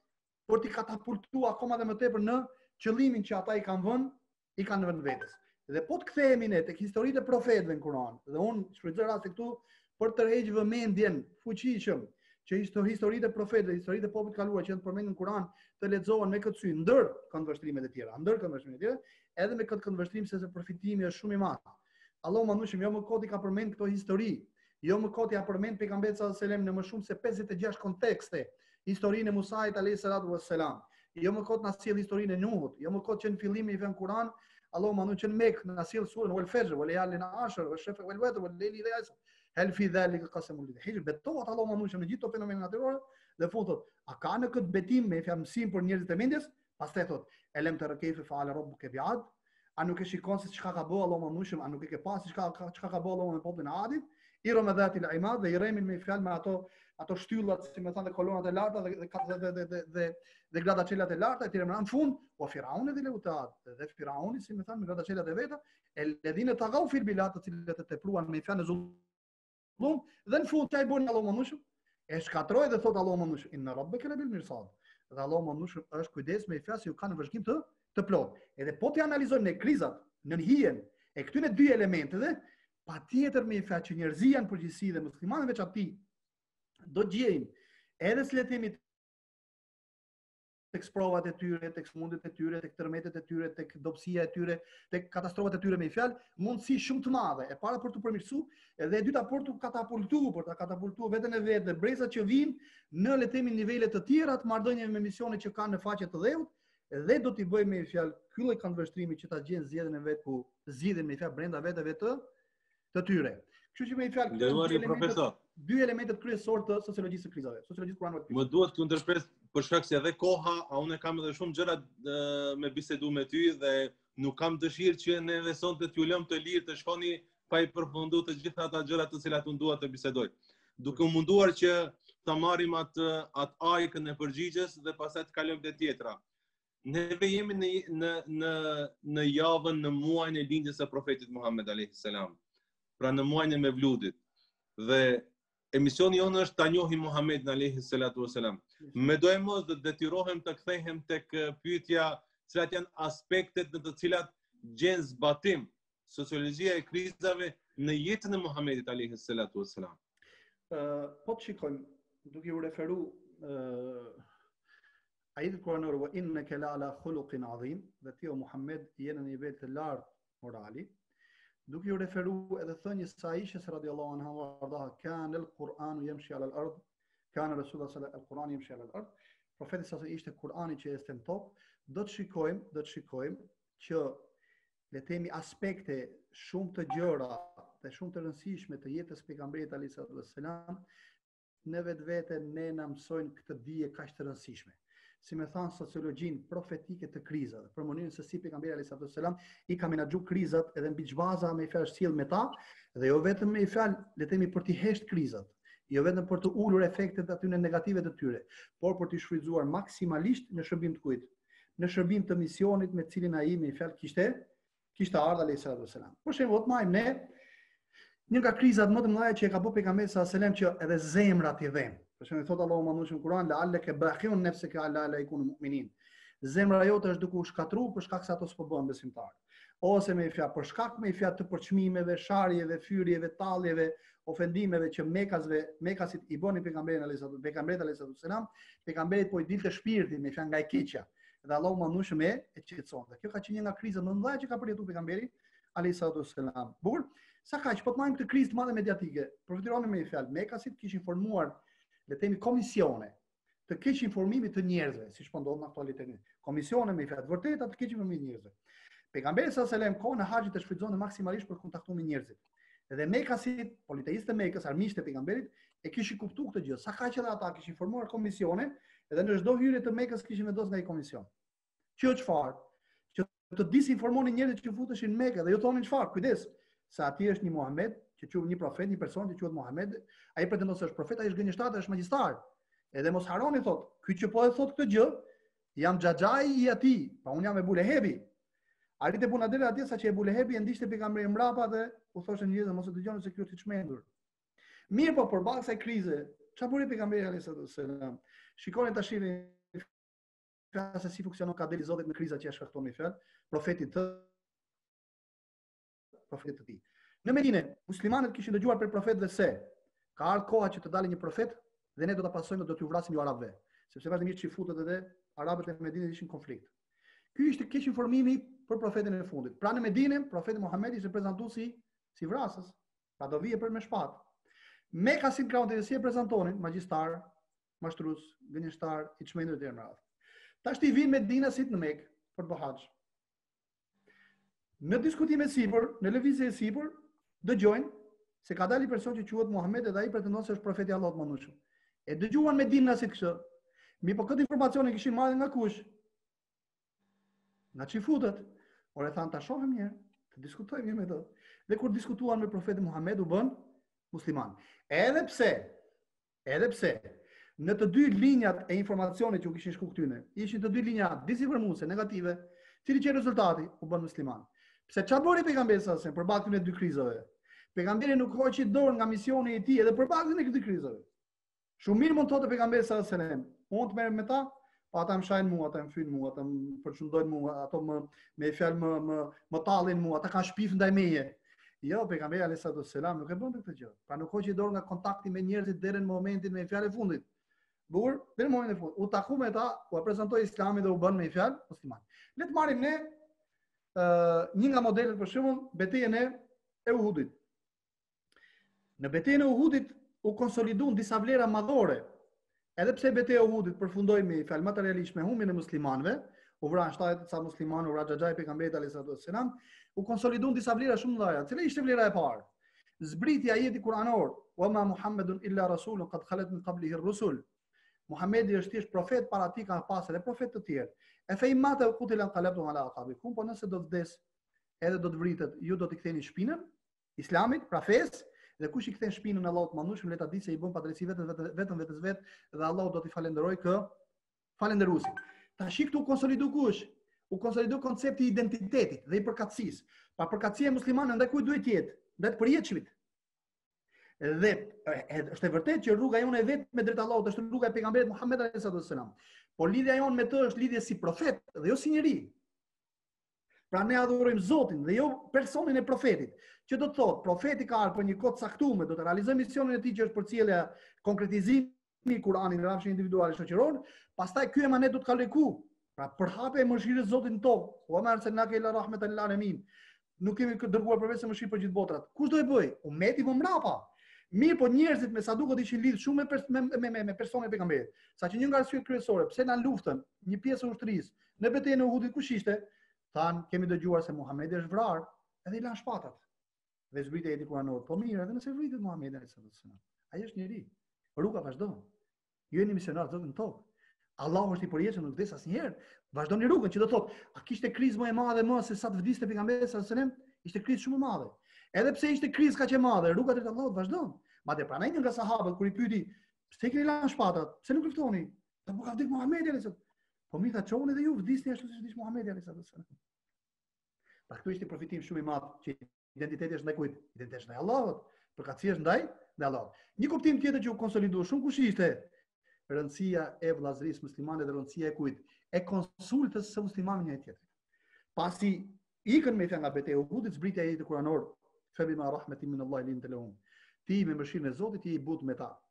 për t'i katapultuar akoma dhe më tepër në qëllimin që ata i kanë vënë, i kanë vënë vetes. Dhe po të kthehemi ne tek historitë e profetëve në Kur'an, dhe unë shfrytëzoj rastin këtu për të rrejgjë vëmendjen fuqishëm që historitë e profetëve, historitë e popullit kaluar që janë përmendur në Kur'an, të lexohen me këtë sy ndër këndvështrimet e tjera, ndër këndvështrimet e tjera, edhe me këtë këndvështrim se përfitimi është shumë i madh. Allahu më ndushim, jo më koti ka përmend këto histori, jo më koti ka përmend pejgamberit sallallahu alajhi wasallam në më shumë se pesëdhjetë e gjashtë kontekste, historinë e Musait alayhi salatu wassalam. Jo më kot na sjell historinë e Nuhut, jo më kot që në fillimin i vën Kur'an, Allahu më ndushim Mek na sjell surën wal fajr wal layalin ashar wal shafaq wal watr wal layli idha yasr. Hal fi dhalika qasamul lidh. Hijr betohet Allahu më ndushim në gjithë fenomenet natyrore dhe thotë, a ka në këtë betim me fjallësim për njerëzit e mendjes? Pastaj thotë, elem tara kayfa fa'ala rabbuka bi'ad? A nuk e shikon se çka ka bëu Allahu më ndushim, a nuk e ke pasur çka çka ka bëu Allahu me popullin e Adit? Iro me dhati l'imad dhe i remin me fjalë me ato ato shtyllat, si më thënë, kolonat e larta dhe dhe dhe dhe dhe dhe gradaçelat e larta, etj. Në fund, wa Firauni dhe Leutad, dhe Firauni, si më thënë, me gradaçelat e veta, alladhina taghaw fil bilad, të cilët e tepruan me fjalë zullum, dhe në fund çai bën Allahu më ndushim, e shkatroi dhe thot Allahu më ndushim, inna rabbaka labil mirsad. Dhe Allahu më ndushim është kujdes me fjalë që kanë vazhdim të të plot. Edhe po të analizojmë ne krizat në hijen e këtyre dy elementeve, patjetër me fjalë që njerëzia në përgjithësi dhe muslimanët veçanti do të gjejnë edhe sletimi tek provat e tyre, tek smundet e tyre, tek tërmetet e tyre, tek dobësia e tyre, tek katastrofat e tyre me fjalë, mundësi shumë të madhe. E para për të përmirësuar, edhe e dyta për të katapultuar, për të katapultuar veten e vet dhe brezat që vijnë në le të themi nivele të tjera të marrëdhënieve me misione që kanë në faqe të dheut, dhe do t'i bëjmë me fjalë ky lloj konvertrimi që ta gjejnë zgjedhjen e vet ku zgjidhen me fjalë brenda vetëve të të tyre. Kështu që me fjalë Nderuari profesor, dy elementet kryesorë të sociologjisë së krizave, sociologjisë kuranore. Më duhet të ndërpres për shkak se edhe koha, a unë kam edhe shumë gjëra me bisedu me ty dhe nuk kam dëshirë që ne edhe sonte t'ju lëm të lirë të shkoni pa i përfunduar të gjitha ata gjëra të cilat unë dua të bisedoj. Duke u munduar që ta marrim atë atë ajkën e përgjigjes dhe pastaj të kalojmë te tjetra. Neve jemi në në në në javën, në muajin e lindjes së profetit Muhammed alayhi salam. Pra në muajin e Mevludit. Dhe emisioni jonë është ta njohim Muhamedin alayhi salatu wasalam. Me do e mos dhe detyrohem të kthehem tek pyetja, cilat janë aspektet në të cilat gjen zbatim sociologjia e krizave në jetën e Muhamedit alayhi salatu wasalam. Uh, po të shikojmë, duke u referu uh, ajetit kuranor, wa innaka la ala khuluqin azim, dhe ti o Muhammed je në nivel të lartë morali, duke u referu edhe thënjes së Aishës radhiyallahu anha wardaha, kana al-Qur'anu yamshi ala al-ard, kana Rasulullah sallallahu alaihi wasallam yamshi ala al-ard. Profeti sa ishte Kur'ani që ecte në tokë, do të shikojmë, do të shikojmë që le të themi aspekte shumë të gjëra dhe shumë të rëndësishme të jetës pejgamberit alayhi salatu wassalam, në vetvete ne na mësojnë këtë dije kaq të rëndësishme. Si me thanë sociologjinë profetike të krizave, për mënyrën se si pejgamberi alayhi salatu wassalam i ka menaxhuar krizat edhe mbi çbaza me fjalë sjell me ta, dhe jo vetëm me fjalë le të themi për të hesht krizat, jo vetëm për të ulur efektet aty në negative të tyre, por për të shfrytzuar maksimalisht në shërbim të kujt? Në shërbim të misionit me cilin ai me fjalë kishte kishte ardhur alayhi salatu wassalam. Për shembull, të marrim ne një nga krizat më të mëdha që e ka bërë pejgamberi sallallahu alajhi wasallam që edhe zemrat i dhem. Për shembull, thot Allahu më në Kur'an, la alaka baqiun nafsaka ala la yakunu mu'minin. Zemra jote është duke u shkatruar për shkak se ato s'po bëhen besimtar. Ose me fjalë për shkak me fjalë të përçmimeve, sharjeve, fyrjeve, talljeve, ofendimeve që Mekasve, Mekasit i bënin pejgamberin alayhi salatu pejgamberit alayhi salatu wasalam, pejgamberit po i dilte shpirti me fjalë nga e keqja. Dhe Allahu më ndushëm e e qetësonte. Kjo ka qenë një nga krizat më të mëdha që ka përjetuar pejgamberi alayhi salatu wasalam. Bukur, sa kaq po të marrim këtë krizë të madhe mediatike. Përfitojmë me fjalë Mekasit kishin formuar le të themi komisione të keq informimit të njerëzve, siç po ndodh në aktualitetin. Komisione me fjalë vërteta të keq informimit të njerëzve. Pejgamberi sallallahu alajhi wasallam kohën e haxhit e shfrytëzonte maksimalisht për të kontaktuar me njerëzit. Edhe Mekasit, politeistë e Mekës, armiqtë e pejgamberit, e kishin kuptuar këtë gjë. Sa kaq edhe ata kishin formuar komisione, edhe në çdo hyrje të Mekës kishin vendosur nga ai komision. Që çfarë? Që të disinformonin njerëzit që futeshin në Mekë dhe ju thonin çfarë? Kujdes, se aty është një Muhamed, që quhet një profet, një person që quhet Muhamed, ai pretendon se është profet, ai është gënjeshtar, është magjistar. Edhe mos harroni thot, ky që po e thot këtë gjë, jam xhaxhai i atij, pa unë jam Ebu Lehebi. Arrit e puna deri atje sa që Ebu Lehebi e ndiqte pejgamberin mbrapa dhe u thoshte njerëzve mos e dëgjoni se ky është i çmendur. Mirë, po përballë kësaj krize, çfarë bëri pejgamberi alayhi salatu wasallam? Shikoni tash fjalë se si funksionon kuadëri i Zotit në krizat që ja shkakton me fjalë profetit të profetit të tij. Në Medinë, muslimanët kishin dëgjuar për profetëve se ka ardhur koha që të dalë një profet dhe ne do ta pasojmë, do t'ju vrasim ju arabëve, sepse vazhdimisht që futet edhe arabët e Medinës ishin konflikt. Ky ishte keq informimi për profetin e fundit. Pra në Medinë, profeti Muhamedi ishte prezantuar si si vrasës, pra do vije për me shpatë. Mekka si kraunti si e prezantonin magjistar, mashtrues, gënjeshtar, i çmendur deri në radhë. Tash ti vin Medinasit në Mekë për të bërë haxh. Në diskutime sipër, në lëvizje e sipër, dëgjojnë se ka dalë një person që quhet Muhammed dhe ai pretendon se është profeti i Allahut mëndueshëm. E dëgjuan Medinasit kështu. Mi po këtë informacion e kishin marrë nga kush? Nga çifutët. Por e thanë ta shohim një herë, të diskutojmë mirë me to. Dhe kur diskutuan me profetin Muhammed u bën musliman. Edhe pse, edhe pse në të dy linjat e informacionit që u kishin shku këtyne, ishin të dy linja disinformuese, negative, cili që rezultati u bën musliman. Pse çfarë bëri pejgamberi sa se përballë këtyre dy krizave? Pejgamberi nuk hoqi dorë nga misioni i tij edhe përballë këtyre dy krizave. Shumë mirë mund të thotë pejgamberi sa selam, unë të merrem me ta, pa ata më shajnë mua, ata më fynë mua, ata më përçundojnë mua, ato më me fjalë më më më tallin mua, ata kanë shpif ndaj meje. Jo, pejgamberi alayhi selam nuk e bën këtë gjë. Pra nuk hoqi dorë nga kontakti me njerëzit deri në momentin me fjalë e fundit. Bukur, deri në momentin e fundit. U taku me ta, u prezantoi Islamin dhe u bën me fjalë musliman. Le të marrim ne uh, një nga modelet për shembull betejën e Uhudit. Në betejën e Uhudit u konsoliduan disa vlera madhore. Edhe pse betejë e Uhudit përfundoi me fjalë materialisht me humbjen e muslimanëve, u vranë shtatë ca muslimanë, u vra xhaxhai pejgamberit alayhi selam, u konsoliduan disa vlera shumë mëdha. Cila ishte vlera e parë? Zbritja e ajetit kuranor, "Wa ma Muhammedun illa rasulun qad khalat min qablihi ar-rusul." Muhamedi është thjesht profet, para tij ka pasur edhe profet të tjerë. E fe imata u kutilan qalabtum ala aqabikum, po nëse do të vdes, edhe do të vritet, ju do t'i ktheni shpinën Islamit, pra fesë, dhe kush i kthen shpinën Allahut mëndueshëm, le ta di se i bën padrejti vetëm vetëm vetes vet dhe Allahu do t'i falenderoj kë falendëruesi. Tash këtu konsolidu kush? U konsolidu koncepti i identitetit dhe i përkatësisë. Pa përkatësia e muslimanëve ndaj kujt duhet jetë? Ndaj të përjetshmit. Dhe është e vërtetë që rruga jonë e vetë me drejt Allahut është rruga e pejgamberit Muhammed alayhi salam. Por lidhja jonë me të është lidhje si profet dhe jo si njeri. Pra ne adhurojmë Zotin dhe jo personin e profetit. Që do të thotë, profeti ka ardhur për një kohë caktuar, do të realizojë misionin e tij që është përcjellja, konkretizimi i Kuranit në rrafshin individual e shoqëror, pastaj ky emanet do të kalojë ku? Pra përhapja e mëshirës së Zotit në tokë. Wa ma arsalnaka illa rahmatan lil alamin. Nuk kemi dërguar përveç mëshirë për gjithë botrat. Kush do e bëj? Ummeti më mbrapa. Mirë, po njerëzit me sa duket ishin lidhur shumë me pers me me, me, me personin e pejgamberit. Saqë një nga arsyet kryesore pse na luftën një pjesë e ushtrisë në betejën e Uhudit kush ishte? Than kemi dëgjuar se Muhamedi është vrarë, edhe i lan shpatat. Dhe zbritej ajeti kuranor. Po mirë, edhe nëse vritet Muhamedi alayhi salam. Ai është njeri. Rruga vazhdon. Ju jeni misionar Zotit në tokë. Allahu është i përjetshëm, nuk vdes asnjëherë. Vazhdoni rrugën, që do të thotë, a kishte krizë më e madhe më se sa të vdiste pejgamberi sallallahu alajhi wasallam? Ishte krizë shumë e madhe. Edhe pse ishte krizë kaq e madhe, rruga drejt Allahut vazhdon. Madje pranaj një nga sahabët kur i pyeti, pse keni lanë shpatat? Pse nuk luftoni? Po ka vdekur Muhamedi alayhi salam. Po mi tha çoni dhe ju vdisni ashtu siç vdish Muhamedi alayhi salam. Pra këtu ishte përfitim shumë i madh që identiteti është ndaj kujt? Identiteti është ndaj Allahut, përkatësia është ndaj ndaj Allahut. Një kuptim tjetër që u konsolidua shumë kush ishte? Rëndësia e vëllazërisë muslimane dhe rëndësia e kujt? E konsultës së muslimanëve një tjetrit. Pasi ikën me nga betejë e Uhudit, zbritja e ajetit kuranor, "Fa bima rahmatin min Allah linta lahum." Ti me mëshirën e Zotit i but me ta.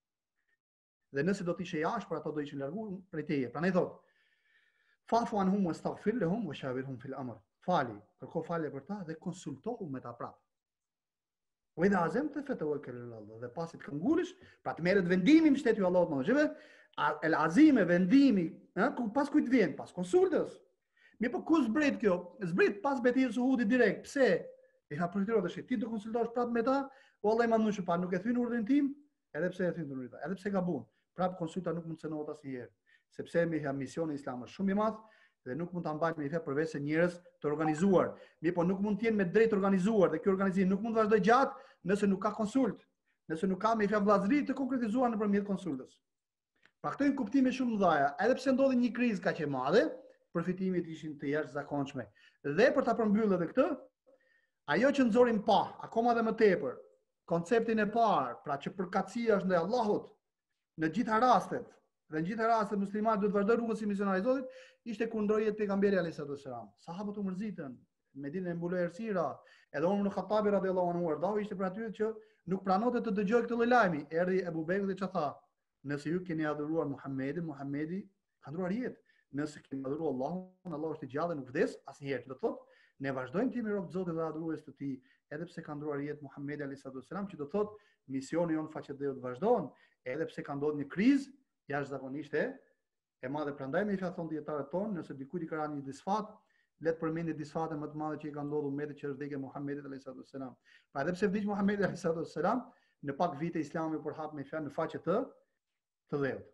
Dhe nëse do të ishe jashtë, për ato do ishin larguar prej teje. Prandaj thotë, "Fa'fu anhum wastaghfir lahum wa shawirhum fil amr." Fali, kërko falje për ta dhe konsultohu me ta prapë. Wa idha azamta fatawakkal ala Allah. Dhe pasi të këngulish, pra të merret vendimi në shtetin e Allahut më shumë, el azime vendimi, ëh, ku pas kujt vjen, pas konsultës. Mi po ku zbret kjo? Zbret pas betejës së Uhudit direkt. Pse? E ka përfituar tash. Ti do konsultosh prapë me ta, vallahi më nuk pa, nuk e thyn urdhën tim, edhe pse e thyn urdhën tim, edhe pse gabon. Prapë konsulta nuk mund të cënohet asnjëherë, sepse me misioni islam është shumë i madh dhe nuk mund ta mbajnë me fjalë përveç se njerëz të organizuar. Mi po nuk mund të jenë me drejt organizuar dhe ky organizim nuk mund të vazhdojë gjatë nëse nuk ka konsult, nëse nuk ka me fjalë vllazëri të konkretizuar nëpërmjet konsultës. Pra këto janë kuptime shumë mëdha, edhe pse ndodhi një krizë kaq e madhe, përfitimet ishin të jashtëzakonshme. Dhe për ta përmbyllur edhe këtë, ajo që nxorim pa, akoma dhe më tepër, konceptin e parë, pra që përkatësia është ndaj Allahut në gjitha rastet dhe në gjithë rastet muslimanët duhet vazhdojnë rrugën si misionari i Zotit, ishte kundrojë pejgamberi alayhis salam. Sahabët u mërzitën, Medinë e mbuloi errësira, edhe Omar ibn Khattabi radhiyallahu anhu ardhau ishte për atyre që nuk pranote të dëgjoj këtë lloj lajmi. Erdhi Abu Bekri dhe ç'a tha: "Nëse ju keni adhuruar Muhamedin, Muhamedi ka ndruar jetë. Nëse keni adhuruar Allahun, Allah është i gjallë dhe nuk vdes asnjëherë." Do thotë, ne vazhdojmë të jemi rob të Zotit dhe adhurues të Tij, edhe pse ka ndruar jetë Muhamedi alayhis salam, që do thotë misioni jon faqedheu të vazhdon, edhe pse ka ndodhur një krizë jashtëzakonisht e e madhe. Prandaj me i thon dietarët tonë, nëse dikujt i ka rënë një disfat, le të përmendë disfatën më të madhe që i ka ndodhur umatit, që është vdekja e Muhamedit alayhis salam. Pra edhe pse vdiq Muhamedi alayhis salam, në pak vite Islami u përhap me fjalë në faqe të të dheut.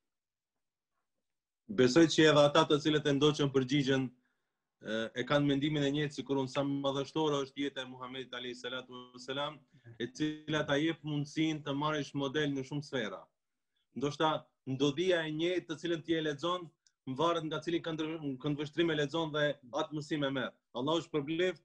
Besoj që edhe ata të cilët e ndoqën përgjigjen e kanë mendimin e njëjtë sikur unë, sa madhështore është jeta e Muhamedit alayhis salam, e cila ta jep mundësinë të marrësh model në shumë sfera. Ndoshta ndodhia e njëjtë të cilën ti e lexon varet nga cili këndvështrim e lexon dhe atë mësim e merr. Allahu shpërbleft.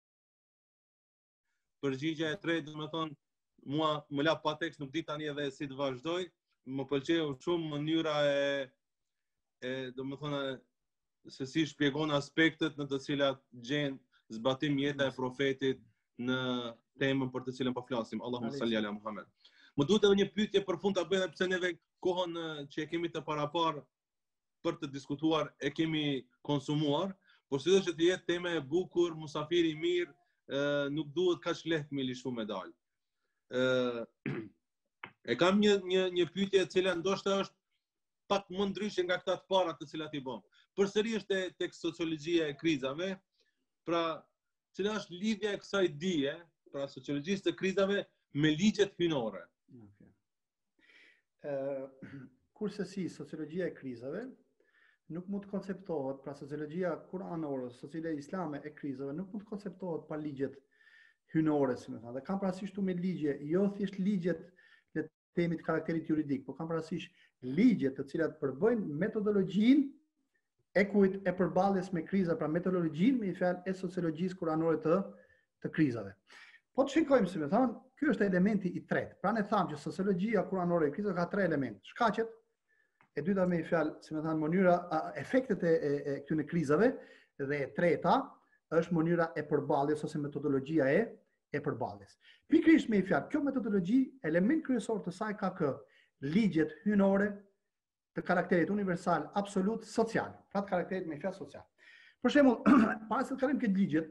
Përgjigja e tretë, do të thonë, mua më la pa tekst, nuk di tani edhe si të vazhdoj. Më pëlqeu shumë mënyra e e do të thonë se si shpjegon aspektet në të cilat gjen zbatim jeta e profetit në temën për të cilën po flasim. Allahumma salli ala Muhammed. Më duhet edhe një pyetje për fund ta bëj, pse neve kohën që e kemi të paraparë për të diskutuar e kemi konsumuar, por sidoqë që të jetë tema e bukur, musafiri i mirë, nuk duhet kaq lehtë me lishu medal. E kam një një një pyetje e cila ndoshta është pak më ndryshe nga këta të para të cilat i bëm. Përsëri është tek sociologjia e krizave, pra cila është lidhja e kësaj dije, pra sociologjisë të krizave me ligjet hyjnore. Okay. Uh, kurse si sociologjia e krizave nuk mund të konceptohet, pra sociologjia kuranore, sociologjia islame e krizave nuk mund të konceptohet pa ligjet hyjnore, si më thënë. Dhe kam parasysh këtu me ligje, jo thjesht ligjet le themi të karakterit juridik, por kam parasysh ligjet të cilat përbëjnë metodologjinë e kujt e përballjes me kriza, pra metodologjinë me fjalë e sociologjisë kuranore të të krizave. Po të shikojmë, si më thënë, ky është elementi i tretë. Pra ne thamë që sociologjia kuranore e krizave ka tre elemente: shkaqet, e dyta me fjalë, si më thënë, mënyra efektet e, e, e këtyre krizave, dhe e treta është mënyra e përballjes ose metodologjia e e përballjes. Pikërisht me fjalë, kjo metodologji, element kryesor të saj ka kë ligjet hyjnore të karakterit universal, absolut, social. Pra të karakterit me fjalë social. Për shembull, para se të kalojmë këtë ligjet,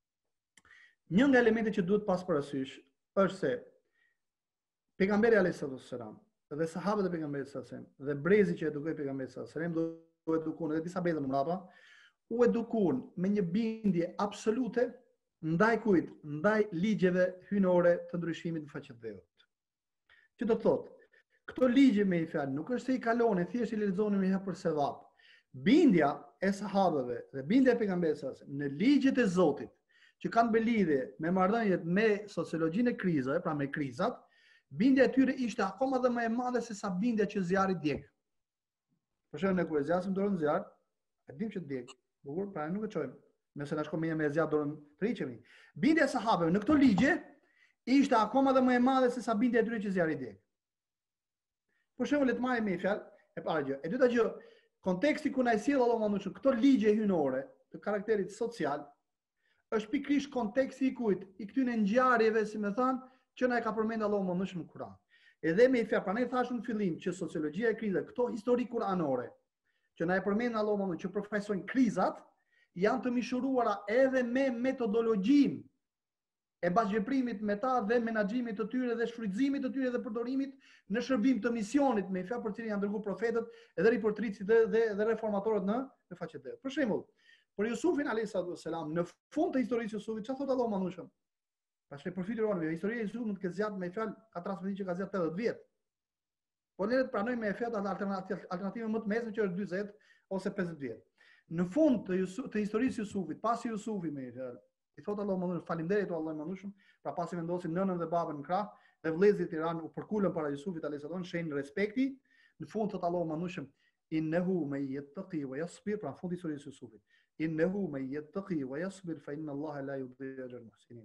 një nga elementet që duhet pas parasysh është se pejgamberi alayhis salam dhe sahabët e pejgamberit sallallahu alajhi wasallam dhe brezi që edukoi pejgamberin sallallahu alajhi wasallam do edukun edhe disa breza më mbrapa, u edukun me një bindje absolute ndaj kujt? Ndaj ligjeve hyjnore të ndryshimit në faqe të dheut. Që do të thotë, këto ligje me i fjalë nuk është se i kaloni, thjesht i lexoni me herë për sevap. Bindja e sahabëve dhe bindja e pejgamberit sallallahu alajhi wasallam në ligjet e Zotit, që kanë lidhje me marrëdhëniet me sociologjinë e krizave, pra me krizat, bindja e tyre ishte akoma dhe më e madhe se sa bindja që zjarri djeg. Për shembull, ne kur e zgjasim dorën zjarr, e dim që djeg. Bukur, pra nuk e çojmë. Nëse na shkon me me zjarr dorën, priçemi. Bindja e sahabëve në këto ligje ishte akoma dhe më e madhe se sa bindja e tyre që zjarri djeg. Për shembull, le të marrim me fjalë e para gjë. E dyta gjë, konteksti ku na i sjell Allahu mëndush këto ligje hyjnore të karakterit social është pikërisht konteksti i kujt? I këtyre ngjarjeve, si më thënë, që na e ka përmendur Allahu mëndush në Kur'an. Edhe me fjalë, pra ne thashëm në fillim që sociologjia e krizave, këto histori kuranore që na e përmend Allahu mëndush që përfaqësojnë krizat, janë të mishuruara edhe me metodologjinë e bashkëveprimit me ta dhe menaxhimit të tyre dhe shfrytëzimit të tyre dhe përdorimit në shërbim të misionit me fjalë për cilin janë dërguar profetët edhe riportritësit dhe, dhe, dhe reformatorët në në faqe të dhëut. Për shembull, për Jusufin alayhis salam, në fund të historisë së Jusufit, çfarë thotë Allahu mëndushëm? Pashë përfituron, historia e Jusufit mund të ketë zgjat me fjalë ka transmetimin që ka zgjat tetëdhjetë vjet. Po ne të pranojmë me fjalë alternativë alternativë më të mesme që është dyzet ose pesëdhjetë vjet. Në fund të, të historisë së Jusufit, pasi Jusufi me fjalë, i thotë Allahu mëndushëm, faleminderit o Allah mëndushëm, pra pasi vendosin nënën dhe babën në krah dhe vëllezërit e ran u përkulën para Jusufit alayhis salam, shenjë respekti. Në fund thotë Allahu mëndushëm, innehu may yattaqi wa yasbir, pra fund historisë së Jusufit. Innehu may yattaqi wa yasbir fa inna Allaha la yudhi'u ajra al-muhsinin.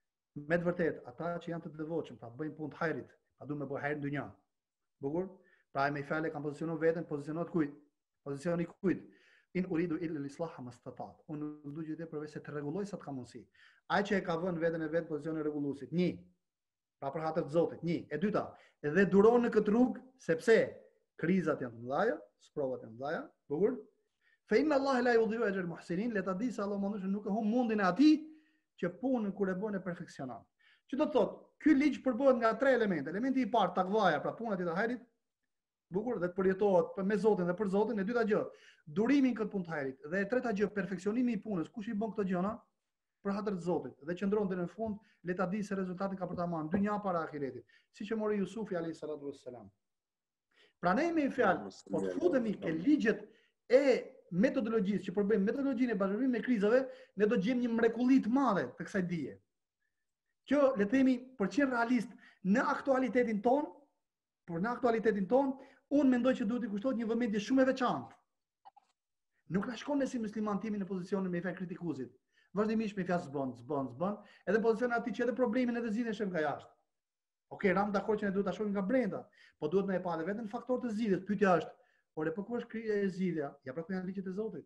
Me të vërtet, ata që janë të devotshëm, pra bëjnë punë të hajrit, pa duhet me bëj hajr në dynja. Bukur? Pra me fjalë kanë pozicionuar veten, pozicionohet kujt? Pozicioni kujt? In uridu illa al-islah mastatat. Unë nuk do gjë përveç se të rregulloj sa të ka mundsi. Ai që e ka vënë veten e vet pozicionin e rregulluesit. një. Pra për hatër të Zotit. një. E dyta, edhe duron në këtë rrugë sepse krizat janë të mëdha, sprovat janë të mëdha, bukur. Fa inna Allah la yudhi'u ajra al-muhsinin, le ta di se Allah mëndush nuk e humb mundin e atij që punën kur e bën e perfeksionon. Që do të thotë, ky ligj përbohet nga tre elemente. Elementi i parë takvaja, pra puna e hajrit, bukur, dhe të përjetohet me Zotin dhe për Zotin. E dyta gjë, durimi në këtë punë të hajrit. Dhe e treta gjë, perfeksionimi i punës. Kush i bën këto gjëra? Për hatër të Zotit. Dhe qëndron deri në fund, le ta di se rezultatin ka për ta marrë dynja para ahiretit. Siç e mori Jusufi alayhi salatu wassalam. Pra ne me fjalë, po të futemi ke ligjet e metodologjisë që përbëjmë metodologjinë e bashkëpunimit me krizave, ne do gjejmë një mrekulli të madhe të kësaj dije. Që le të themi për qenë realist në aktualitetin ton, por në aktualitetin ton, unë mendoj që duhet i kushtohet një vëmendje shumë e veçantë. Nuk na shkon ne si musliman timi në pozicionin me fjalë kritikuzit. Vazhdimisht me fjalë zbon, zbon, zbon, edhe në pozicionin aty që edhe problemin edhe zgjidhen shem nga jashtë. Okej, ram dakord që ne duhet ta shohim nga brenda, po duhet me e pa vetëm faktor të zgjidhjes. Pyetja është, por e po ku është krija e zgjidhja? Ja pra ku janë ligjet e Zotit.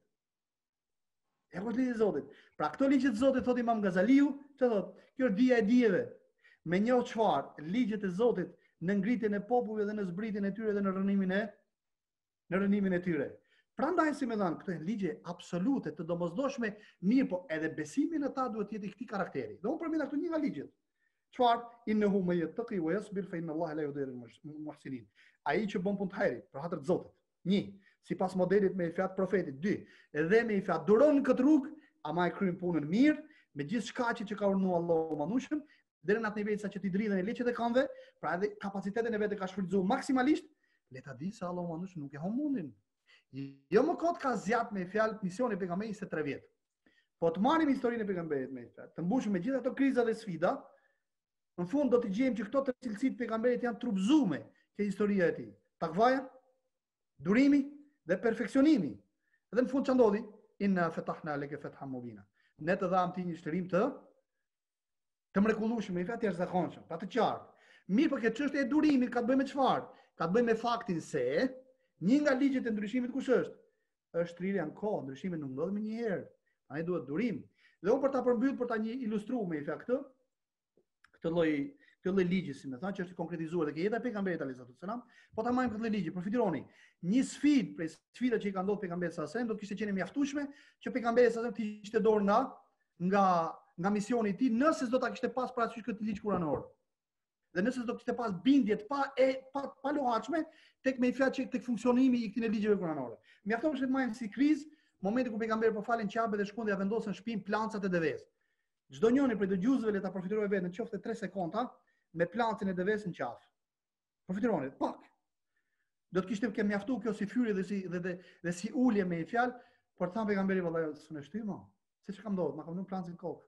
Ja ku është ligjet e Zotit. Pra këto ligjet e Zotit thotë Imam Gazaliu, çfarë thotë? Kjo është dija e dijeve. Me një çfarë ligjet e Zotit në ngritjen e popujve dhe në zbritjen e tyre dhe në rënimin e në rënimin e tyre. Prandaj si më thënë, këto janë ligje absolute të domosdoshme, mirë, po edhe besimi në ta duhet të jetë i këtij karakteri. Dhe unë përmend këtu një nga ligjet. Çfarë? Innehu may yattaqi wa yasbir fa inna Allah la yudhi'u al-muhsinin. Ai që bën punë të hajrit, për hatër të Zotit. një. Sipas modelit me fjalë profetit. dy. Edhe me fjalë duron këtë rrugë, ama e kryen punën mirë, me gjithë shkaqjet që ka urdhëruar Allahu manushëm, deri në atë nivel sa që ti dridhen e leqet e kanëve, pra edhe kapacitetin e vetë ka shfrytzuar maksimalisht, le ta di se Allahu manushëm nuk e humb mundin. Jo më kot ka zjat me fjalë misioni e pejgamberit se tre vjet. Po të marrim historinë e pejgamberit me fjalë, të mbushim me gjithë ato kriza dhe sfida, në fund do të gjejmë që këto të cilësitë e pejgamberit janë trupzuar ke historia e tij. Takvaja, durimi dhe perfeksionimi. Dhe në fund ç'a ndodhi? Inna fatahna laka fathan mubina. Ne të dham ti një shtërim të të mrekullueshëm, me fjalë të jashtëzakonshëm, pa të qartë. Mirë, por kjo çështje e durimit ka të bëjë me çfarë? Ka të bëjë me faktin se një nga ligjet e ndryshimit kush është? Është rrirja në kohë, ndryshimi nuk ndodh më një herë. Ai duhet durim. Dhe unë për ta përmbyll, për ta një ilustruar me fjalë këtë, këtë lloj këtë lloj ligji, si më thënë, që është i konkretizuar dhe ke jeta e pejgamberit alayhi salam, po ta marrim këtë lloj ligji, përfitironi. Një sfidë prej sfidave që i ka ndodhur pejgamberit sa sen, do të kishte qenë mjaftueshme që pejgamberi sa sen të ishte dorë nga nga nga misioni i tij, nëse s'do ta kishte pas parasysh këtë ligj kuranor. Dhe nëse s'do kishte pas bindjet pa e pa, pa lohatshme tek me fjalë që tek funksionimi i këtij ligjeve kuranore. Mjafton që të marrim si krizë momenti ku pejgamberi po falën Qabe dhe shkon dhe vendosën shtëpinë plancat e devës. Çdo njëri prej dëgjuesve le ta përfitojë vetëm qoftë tre sekonda me plancin e devës në qafë. Përfitironi, pak. Do të kishte kemë mjaftuar kjo si fyri dhe si dhe, dhe, dhe si ulje me fjalë, por tha pejgamberi vallai s'u shtyj më. Se çka ndodh, ma kam në plancin kokë.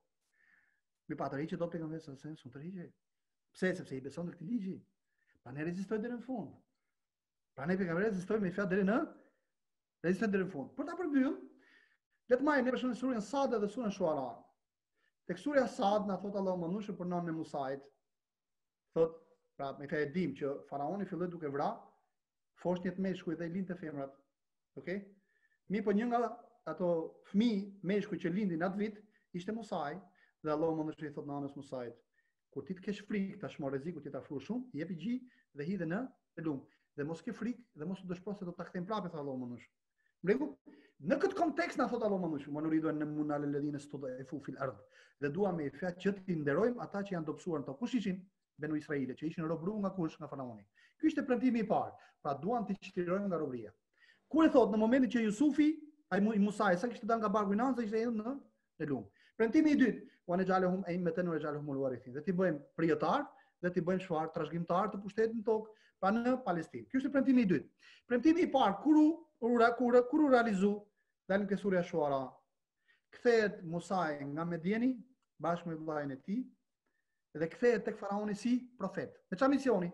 Mi pa të rriqe do pejgamberi sa sen s'u të rriqe. Pse? Sepse i beson këtë ligji. Pa ne rezistoi deri në fund. Pra ne pejgamberi rezistoi me fjalë deri në rezistoi deri në fund. Për ta përmbyll, le të marrim ne për shembull surën Sad dhe surën Shuara. Tek surja Sad na thot Allahu manushë për nënën e Musait. Thot, pra me fjalë dim që faraoni filloi duke vrarë foshnjët meshkuj dhe i lindte femrat. Okej? Mi po një nga ato fëmijë meshkuj që lindin atë vit ishte Musai dhe Allahu manushë i thot nënës Musait, kur ti të kesh frikë tash mo rreziku ti ta afrosh shumë, jepi gjë dhe hidhe në lum. Dhe mos ke frikë dhe mos u dëshpro se do ta kthejmë prapë tha Allahu manushë. Mbregu, në këtë kontekst na thot Allahu manushë, "Wa nuridu an namuna lil ladina stud'ifu fil ard." Dhe dua me fjalë që ti nderojmë ata që janë dobësuar në to. Kush ishin? Benu Israile, që ishin robëruar nga kush? Nga faraoni. Ky ishte premtimi i parë. Pra duan të çlirojnë nga robëria. Kur e thot në momentin që Jusufi, ai Musa, sa kishte dalë nga barku i Nansa, ishte edhe në në lum. Premtimi i dytë, "Wa najalhum a'immatan wa najalhum al-warithin." Dhe ti bëjmë prijetar dhe ti bëjmë çfarë? Trashëgimtar të pushtetit në tokë, pa në Palestinë. Ky është premtimi i dytë. Premtimi i parë, kur u kur kur u realizu, dalim ke surja Shuara. Kthehet Musa nga Medieni bashkë me vllajën e tij dhe kthehet tek faraoni si profet. Me çfarë misioni?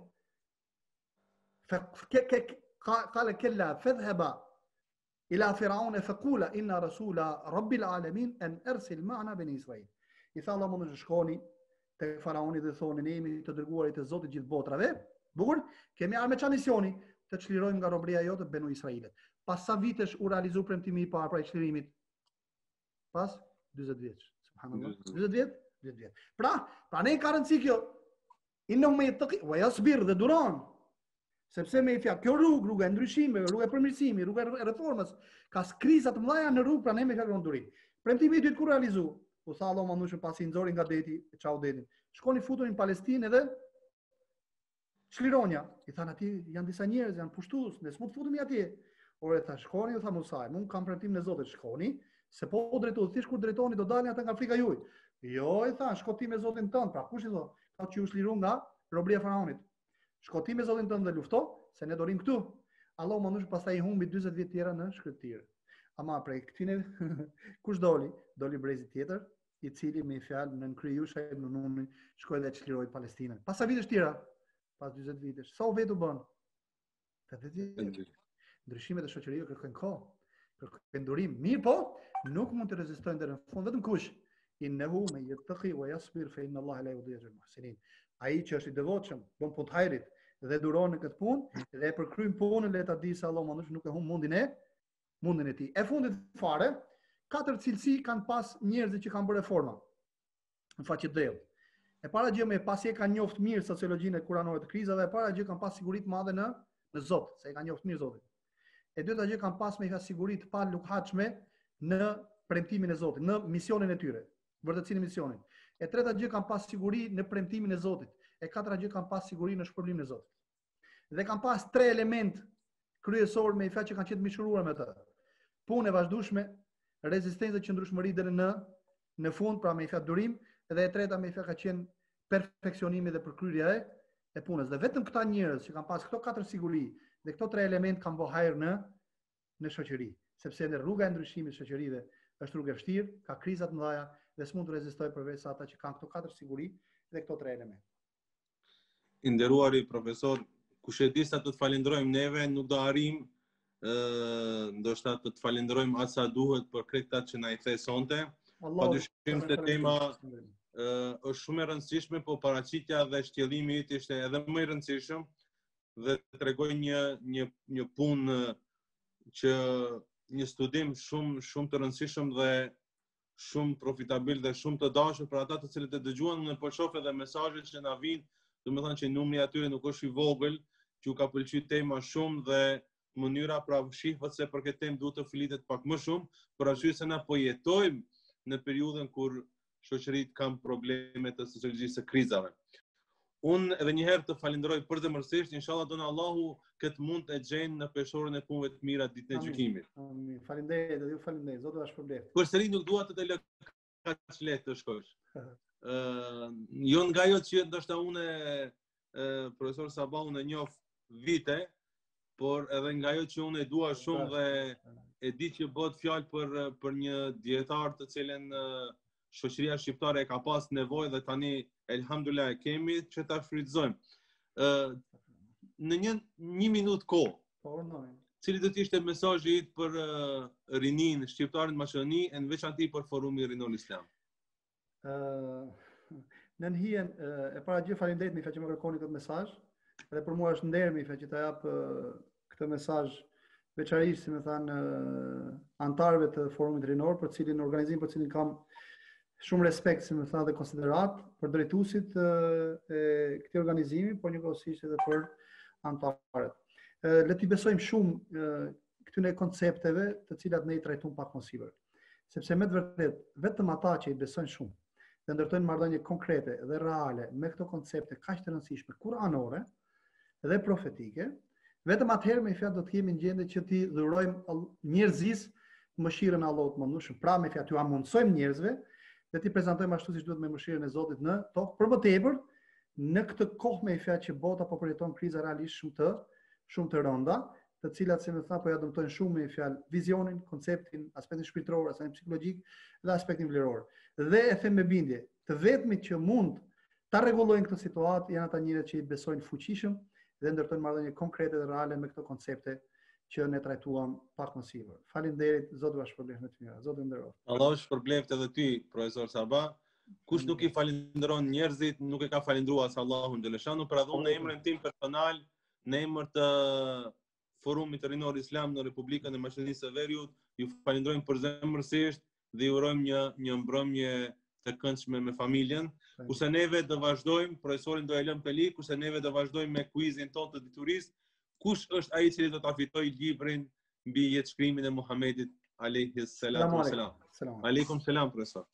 قال كلا فاذهبا إلى فرعون فقولا إن رسول رب العالمين أن أرسل معنا بني إسرائيل. I tha Allah mund të shkoni tek faraoni dhe thonë ne jemi të dërguarit e Zotit gjithë botrave. Bukur, kemi ardhur me çfarë misioni? të çlirojmë nga robëria jote Benu Israilet. Pas sa vitesh u realizu premtimi i parë pra i çlirimit? Pas dyzet vjeç. Subhanallahu. dyzet vjet? dyzet vjet. Pra, pra ne ka rëndësi kjo. Innahu me yattaqi wa yasbir dhe duron. Sepse me fjalë kjo rrugë, rruga e ndryshimeve, rruga e përmirësimit, rruga e reformës, ka kriza të mëdha në rrugë, pra ne me fjalë durim. Premtimi i dytë kur realizu, u tha Allahu më shumë pasi nxori nga deti, e çau detin. Shkoni futuni në Palestinë edhe çlironja. I thanë aty janë disa njerëz, janë pushtues, ne s'mund të futemi atje. Ore tha shkoni, u tha Musa, mund kam premtimin e Zotit, shkoni, se po drejtohet thjesht kur drejtoni do dalin ata nga Afrika juaj. Jo, i tha, shko ti me Zotin tënd, pra kush i thot? Ka që u çliru nga robëria e faraonit. Shko ti me Zotin tënd dhe lufto, se ne do rim këtu. Allahu më ndosh pastaj i humbi dyzet vjet tjera në shkretëtirë. Ama prej këtine kush doli? Doli brezi tjetër, i cili me fjalë në kryusha e në nuni shkoi dhe çliroi Palestinën. Pas sa vitesh tjera? Pas dyzet vitesh. Sa u vetu bën? tetëdhjetë vjet. Ndryshimet e shoqërisë kërkojnë kohë, kërkojnë durim. Mirë po, nuk mund të rezistojnë deri në fund vetëm kush? Innehu me yattaqi wa yasbir fa inna Allah la yudhi'u ajra al-muhsinin. Ai që është i devotshëm, bën punë të hajrit dhe duron në këtë punë dhe e përkryen punën, le ta di se Allahu mëndosh nuk e humb mundin e mundin e tij. E fundit fare, katër cilësi kanë pas njerëzit që kanë bërë reforma në faqe dhell. E para gjë me pasi e kanë njoft mirë sociologjinë e kuranore të krizave, e para gjë kanë pas siguri të madhe në në Zot, se e kanë njoft mirë Zotin. E dyta gjë kanë pas me ka siguri të pa lukhatshme në premtimin e Zotit, në misionin e tyre, vërtetësinë e misionit. E treta gjë kanë pas siguri në premtimin e Zotit. E katëra gjë kanë pas siguri në shpërblimin e Zotit. Dhe kanë pas tre element kryesor me i fat që kanë qenë mishëruar me të. Punë e vazhdueshme, rezistencë dhe qëndrueshmëri deri në në fund, pra me i fat durim, dhe e treta me i fat ka qenë perfeksionimi dhe përkryrja e e punës. Dhe vetëm këta njerëz që kanë pas këto katër siguri dhe këto tre element kanë bërë hajër në në shoqëri, sepse në rruga e ndryshimit të shoqërive është rrugë e vështirë, ka kriza të mëdha dhe s'mund të rezistojë përveç sa ata që kanë këto katër siguri dhe këto tre element. I nderuari profesor, kush e di sa të të falenderojmë neve, nuk do arrim ndoshta të të falenderojmë aq sa duhet për këtë që na i the sonte. Padyshim se tema është shumë e rëndësishme, po paraqitja dhe shtjellimi i tij ishte edhe më i rëndësishëm dhe tregoi një një një punë që një studim shumë shumë të rëndësishëm dhe shumë profitabil dhe shumë të dashur për ata të cilët e dëgjuan. Në po shoh edhe mesazhet që na vijnë, domethënë që numri atyre nuk është i vogël, që u ka pëlqyer tema shumë dhe mënyra pra shihet se për këtë temë duhet të flitet pak më shumë, për arsye se na po jetojmë në periudhën kur shoqëritë kanë probleme të sociologjisë së krizave. Unë edhe një herë të falenderoj përzemërsisht, inshallah do në Allahu këtë mund të gjejnë në peshorën e punëve të mira ditën e gjykimit. Amin. Faleminderit, edhe ju falenderoj. Zoti ju shpërblet. Përsëri nuk dua të të lë kaq lehtë të shkosh. Ë, jo nga ajo që ndoshta unë profesor Sabah unë e njoh vite, por edhe nga ajo që unë e dua shumë dhe e di që bëhet fjalë për për një dietar të cilën shoqëria shqiptare e ka pas nevojë dhe tani elhamdulillah e kemi që ta shfrytëzojmë. Ë në një një minutë kohë. Po, ndonjë. Cili do të ishte mesazhi yt për uh, rinin shqiptarin në Maqedoni e në veçantë për Forumi Rinor Islam? Ë uh, në hijen uh, e para gjë faleminderit më që më kërkoni këtë mesazh. Dhe për mua është nder më që ta jap uh, këtë mesazh veçanërisht, si më thanë, uh, antarëve të Forumit Rinor, për cilin organizim për cilin kam shumë respekt, si më tha, dhe konsiderat për drejtuesit e këtij organizimi, por njëkohësisht edhe për antarët. Le t'i besojmë shumë këtyre koncepteve të cilat ne i trajtojmë pak më sipër. Sepse me të vërtet, vetëm ata që i besojnë shumë dhe ndërtojnë marrëdhënie konkrete dhe reale me këto koncepte kaq të rëndësishme kuranore dhe profetike, vetëm atëherë me fjalë do të kemi në gjendje që t'i dhurojmë njerëzisë mëshirën e Allahut më shumë. Pra me fjalë t'u amundsojmë njerëzve dhe t'i prezantojmë ashtu siç duhet me mëshirën e Zotit në tokë, për më tepër në këtë kohë me fjalë që bota po përjeton kriza realisht shumë të shumë të rënda, të cilat, si më tha, po ja dëmtojnë shumë me fjalë vizionin, konceptin, aspektin shpirtëror, aspektin psikologjik dhe aspektin vleror. Dhe e them me bindje, të vetmit që mund ta rregullojnë këtë situatë janë ata njerëz që i besojnë fuqishëm dhe ndërtojnë marrëdhënie konkrete dhe reale me këto koncepte që ne trajtuam pak më sipër. Faleminderit, Zoti ju shpërblet me të mira. Zoti ju nderoj. Allah ju shpërblet edhe ty, profesor Sabah. Kush nuk i falenderon njerëzit, nuk e ka falendruar as Allahun xhaleshanu, për adhunë në emrin tim personal, në emër të Forumit të Rinor Islam në Republikën e Maqedonisë së Veriut, ju falenderojmë përzemërsisht dhe ju urojmë një një mbrëmje të këndshme me familjen. Kurse neve do vazhdojmë, profesorin do e lëm të li, kurse neve do vazhdojmë me kuizin tonë të diturisë, kush është ai i cili do ta fitojë librin mbi jetëshkrimin e Muhamedit alejhi salatu wassalam. Aleikum selam, profesor.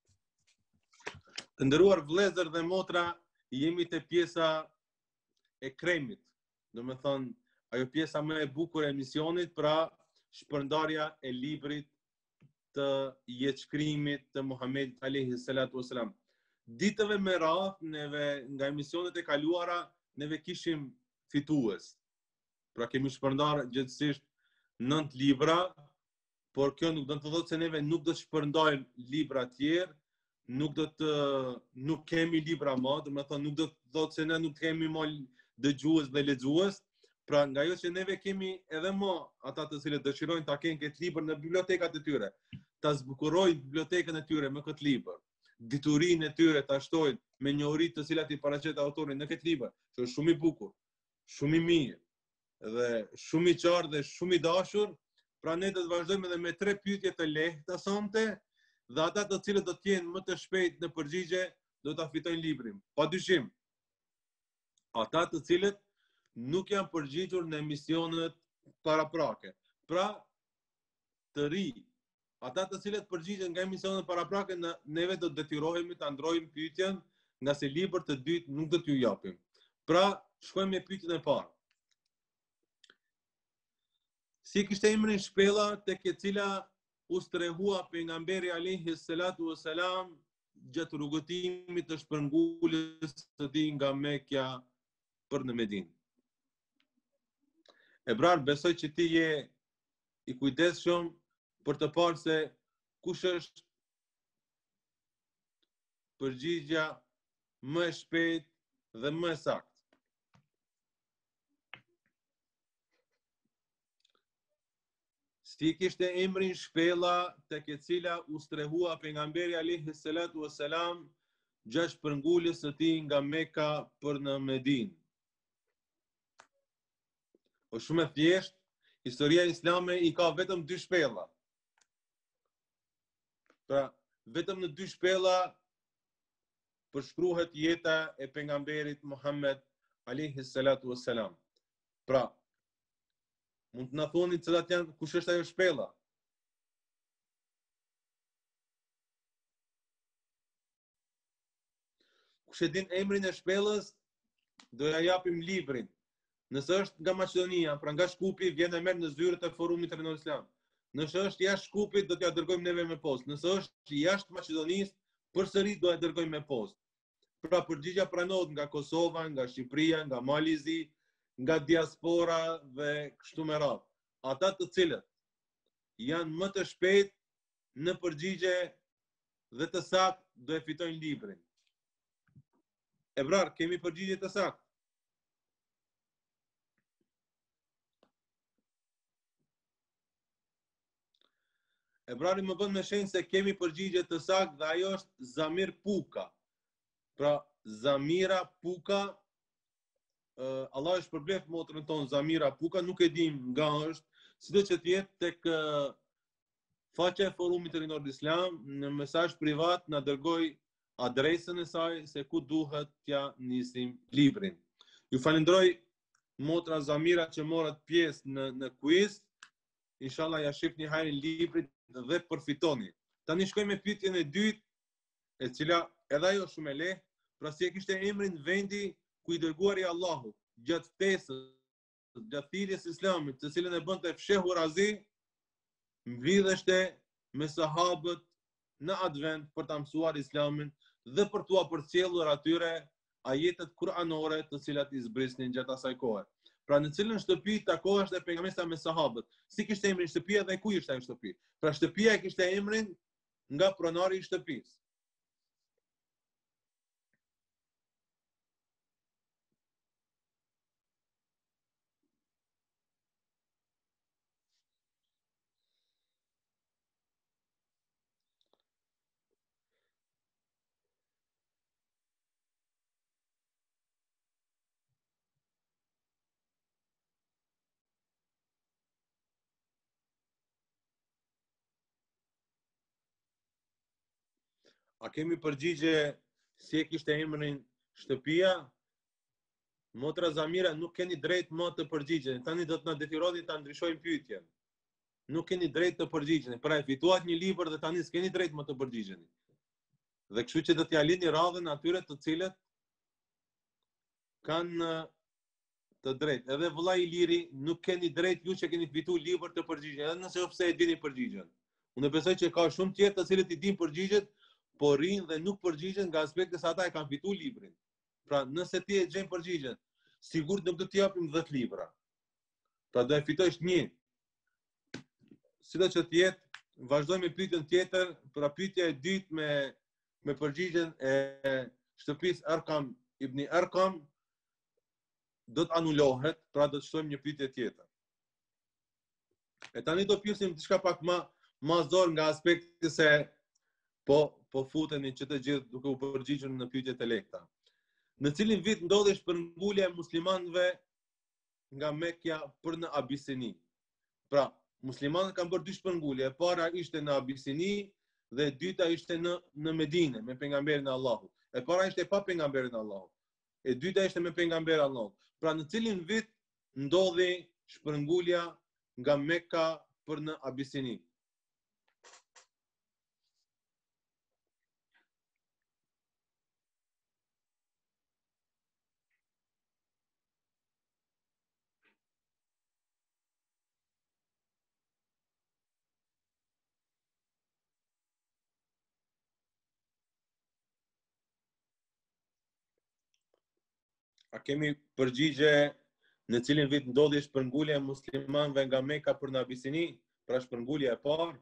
Të nderuar vëllezër dhe motra, jemi te pjesa e kremit. Do me thonë, ajo pjesa më e bukur e emisionit, pra shpërndarja e librit të jetëshkrimit të Muhamedit alejhi salatu wassalam. Ditëve me radhë, neve nga emisionet e kaluara, neve kishim fitues. Pra kemi shpërndar gjithësisht nënt libra, por kjo nuk do të thotë se neve nuk do të shpërndajmë libra tjerë, nuk do të nuk kemi libra më, do të thonë nuk do të thotë se ne nuk kemi më dëgjues dhe lexues. Pra nga ajo që neve kemi edhe më ata të cilët dëshirojnë ta kenë këtë libër në bibliotekat e tyre, ta zbukurojnë bibliotekën e tyre me këtë libër, diturinë e tyre ta shtojnë me njohuritë të cilat i paraqet autori në këtë libër, që është shumë i bukur, shumë i mirë dhe shumë i qartë dhe shumë i dashur. Pra ne do të vazhdojmë edhe me tre pyetje të lehta sonte, dhe ata të cilët do të jenë më të shpejt në përgjigje do ta fitojnë librin. Padyshim, ata të cilët nuk janë përgjigjur në emisionet paraprake. Pra, të ri, ata të cilët përgjigjen nga emisionet paraprake, neve do të detyrohemi ta ndrojmë pyetjen, nga se libër të dytë nuk do t'ju japim. Pra, shkojmë me pyetjen e parë. Si kishte emrin shpella tek e cila u strehua pejgamberi alejhi salatu wassalam gjatë rrugëtimit të shpërngulës së tij nga Mekja për në Medinë? Ebrar, besoj që ti je i kujdesshëm për të parë se kush është përgjigja më e shpejtë dhe më e saktë. Si kishte emrin shpella tek e cila u strehua pejgamberi alejhi salatu wassalam gjatë shpërnguljes së tij nga Mekka për në Medinë? O shumë e thjeshtë, historia islame i ka vetëm dy shpella. Pra, vetëm në dy shpella përshkruhet jeta e pejgamberit Muhammed alejhi salatu wassalam. Pra, mund të na thoni cilat janë, kush është ajo shpella? Kush e din emrin e shpellës, do ja japim librin. Nëse është nga Maqedonia, pra nga Shkupi, vjen e merr në zyrët e Forumit të Rinor Islam. Nëse është jashtë Shkupit, do t'ja dërgojmë neve me postë. Nëse është jashtë Maqedonisë, përsëri do ja dërgojmë me postë. Pra përgjigja pranohet nga Kosova, nga Shqipëria, nga Malizi, nga diaspora dhe kështu me radhë. Ata të cilët janë më të shpejt në përgjigje dhe të saktë do e fitojnë librin. Ebrar, kemi përgjigje të saktë? Ebrari më bën me shenjë se kemi përgjigje të saktë dhe ajo është Zamir Puka. Pra, Zamira Puka, uh, Allah është përblef motrën tonë Zamira Puka, nuk e dim nga është, sido që t'jetë tek uh, faqja e Forumit të Rinor Islam, në mesazh privat na dërgoj adresën e saj se ku duhet t'ja nisim librin. Ju falenderoj motra Zamira që morët pjesë në, në quiz. Inshallah ja shihni hajrin librit dhe përfitoni. Tani shkojmë me pyetjen e dytë, e cila edhe ajo shumë e lehtë, pra si e kishte emrin vendi ku i dërguari Allahu gjatë ftesës, gjatë thirrjes islamit, të cilën e bënte fshehur Razi, mblidheshte me sahabët në advent për ta mësuar islamin dhe për t'u përcjellur atyre ajetet kuranore të cilat i zbrisnin gjatë asaj kohe. Pra në cilën shtëpi takoheshte pejgamberi me sahabët. Si kishte emrin shtëpia dhe ku ishte ajo shtëpi? Pra shtëpia e kishte emrin nga pronari i shtëpisë. A kemi përgjigje si e kishte emrin shtëpia? Motra Zamira, nuk keni drejt më të përgjigjen. Tani do të na detyroni ta ndryshojmë pyetjen. Nuk keni drejt të përgjigjeni. Pra e fituat një libër dhe tani s'keni drejt më të përgjigjeni. Dhe kështu që do t'ja lini radhën atyre të cilët kanë të drejt. Edhe vëllai i liri, nuk keni drejt ju që keni fitu libër të përgjigjen, edhe nëse pse e dini përgjigjen. Unë besoj që ka shumë tjerë të cilët i din përgjigjet, por rinë dhe nuk përgjigjen nga aspekti se ata e kanë fitu librin. Pra nëse ti e gjen përgjigjen, sigurt nuk do t'i japim dhjetë libra. Pra do e fitojsh një. Sido që të jetë, vazhdojmë me pyetjen tjetër, pra pyetja e dytë me me përgjigjen e shtëpisë Arkam ibn Arkam do të anulohet, pra do të shtojmë një pyetje tjetër. E tani do pyesim diçka pak më më zor nga aspekti se po po futeni që të gjithë duke u përgjigjur në pyetjet e lehta. Në cilin vit ndodhi shpërngulja e muslimanëve nga Mekja për në Abisini? Pra, muslimanët kanë bërë dy shpërngulje. E para ishte në Abisini dhe e dyta ishte në në Medinë me pejgamberin e Allahut. E para ishte pa pejgamberin e Allahut. E dyta ishte me pejgamberin e Allahut. Pra në cilin vit ndodhi shpërngulja nga Mekka për në Abisini? A kemi përgjigje në cilin vit ndodhi shpërngulja e muslimanëve nga Mekka për në Abisini? Pra shpërngulja e parë?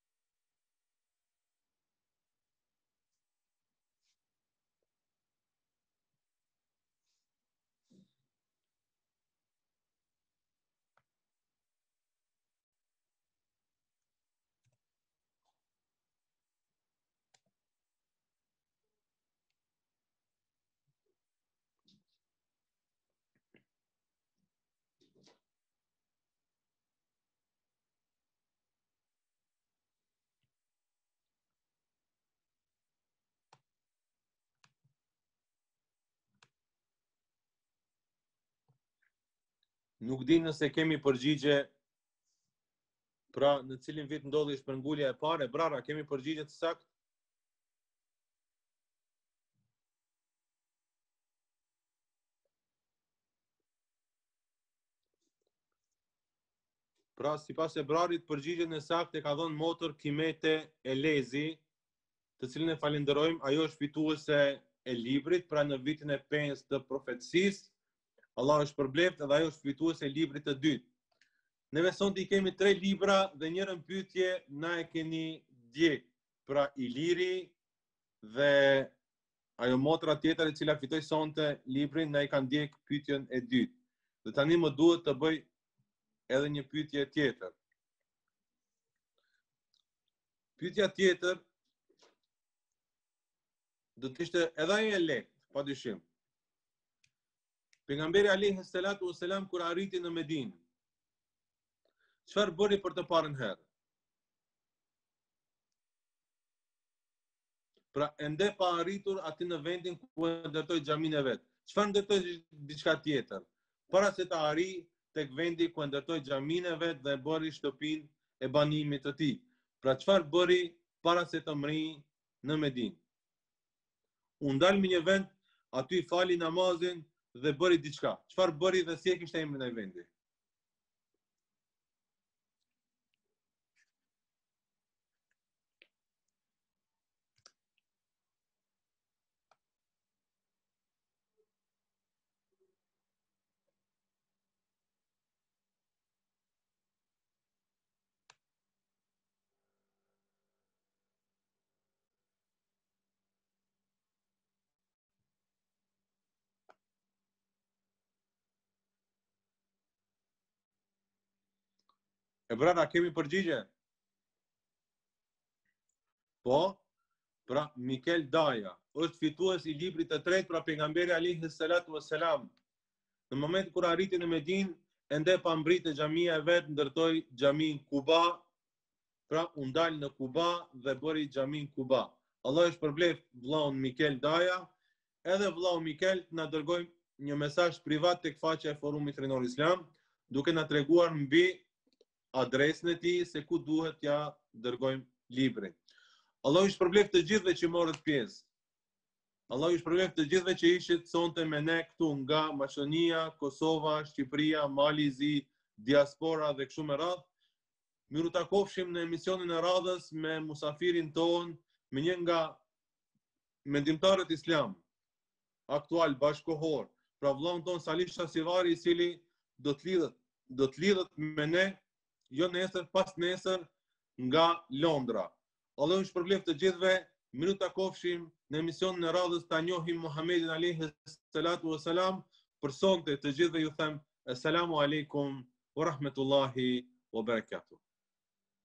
Nuk di nëse kemi përgjigje, pra në cilin vit ndodhi shpërngulja e parë. Brara, kemi përgjigje të saktë? Pra, sipas e Brarit, përgjigjen e saktë e ka dhënë motër Kimete Elezi, të cilën e falenderojmë. Ajo është fituese e librit, pra në vitin e pesë të profetësisë. Allah është përbleft edhe ajo është fituese e librit të dytë. Neve sonte i kemi tre libra dhe njërën pyetje na e keni djeg. Pra i liri dhe ajo motra tjetër e cila fitoi sonte librin na i kanë djeg pyetjen e dytë. Dhe tani më duhet të bëj edhe një pyetje tjetër. Pyetja tjetër do të ishte edhe ajo e lehtë, padyshim. Pejgamberi alejhi salatu selam kur arriti në Medinë, çfarë bëri për të parën herë? Pra ende pa arritur aty në vendin ku e ndërtoi xhamin e vet. Çfarë ndërtoi diçka tjetër? Para se të arrijë tek vendi ku e ndërtoi xhamin e vet dhe bëri shtëpinë e banimit të tij. Pra çfarë bëri para se të mrijë në Medinë? U ndal në një vend, aty fali namazin dhe bëri diçka. Çfarë bëri dhe si e kishte emrin ai vendi? E brana, kemi përgjigje? Po, pra Mikel Daja është fitues i librit të tretë pra pejgamberi alejhi salatu selam. Në moment kur arriti në Medinë, ende pa mbritë xhamia e vet, ndërtoi xhamin Kuba, pra u ndal në Kuba dhe bëri xhamin Kuba. Allah është përblef vllaun Mikel Daja, edhe vllau Mikel na dërgojmë një mesazh privat tek faqja e Forumit Rinor Islam, duke na treguar mbi adresën e tij se ku duhet ja dërgojmë librin. Allah ju shpërblef të gjithëve që morët pjesë. Allah ju shpërblef të gjithëve që ishit sonte me ne këtu nga Maqedonia, Kosova, Shqipëria, Malizi, diaspora dhe kështu me radhë. Miru takofshim në emisionin e radhës me Mysafirin ton, me një nga mendimtarët islam aktual bashkohor, pra vllaun ton Salih Shasivari, i cili do të lidhet, do të lidhet me ne jo nesër, pas nesër nga Londra. Allah ju shpërblef të gjithëve, miru takofshim në emisionin e radhës ta njohim Muhamedin alejhi salatu wa salam. Për sonte të gjithëve ju them Assalamu alaikum wa rahmetullahi wa barakatuh.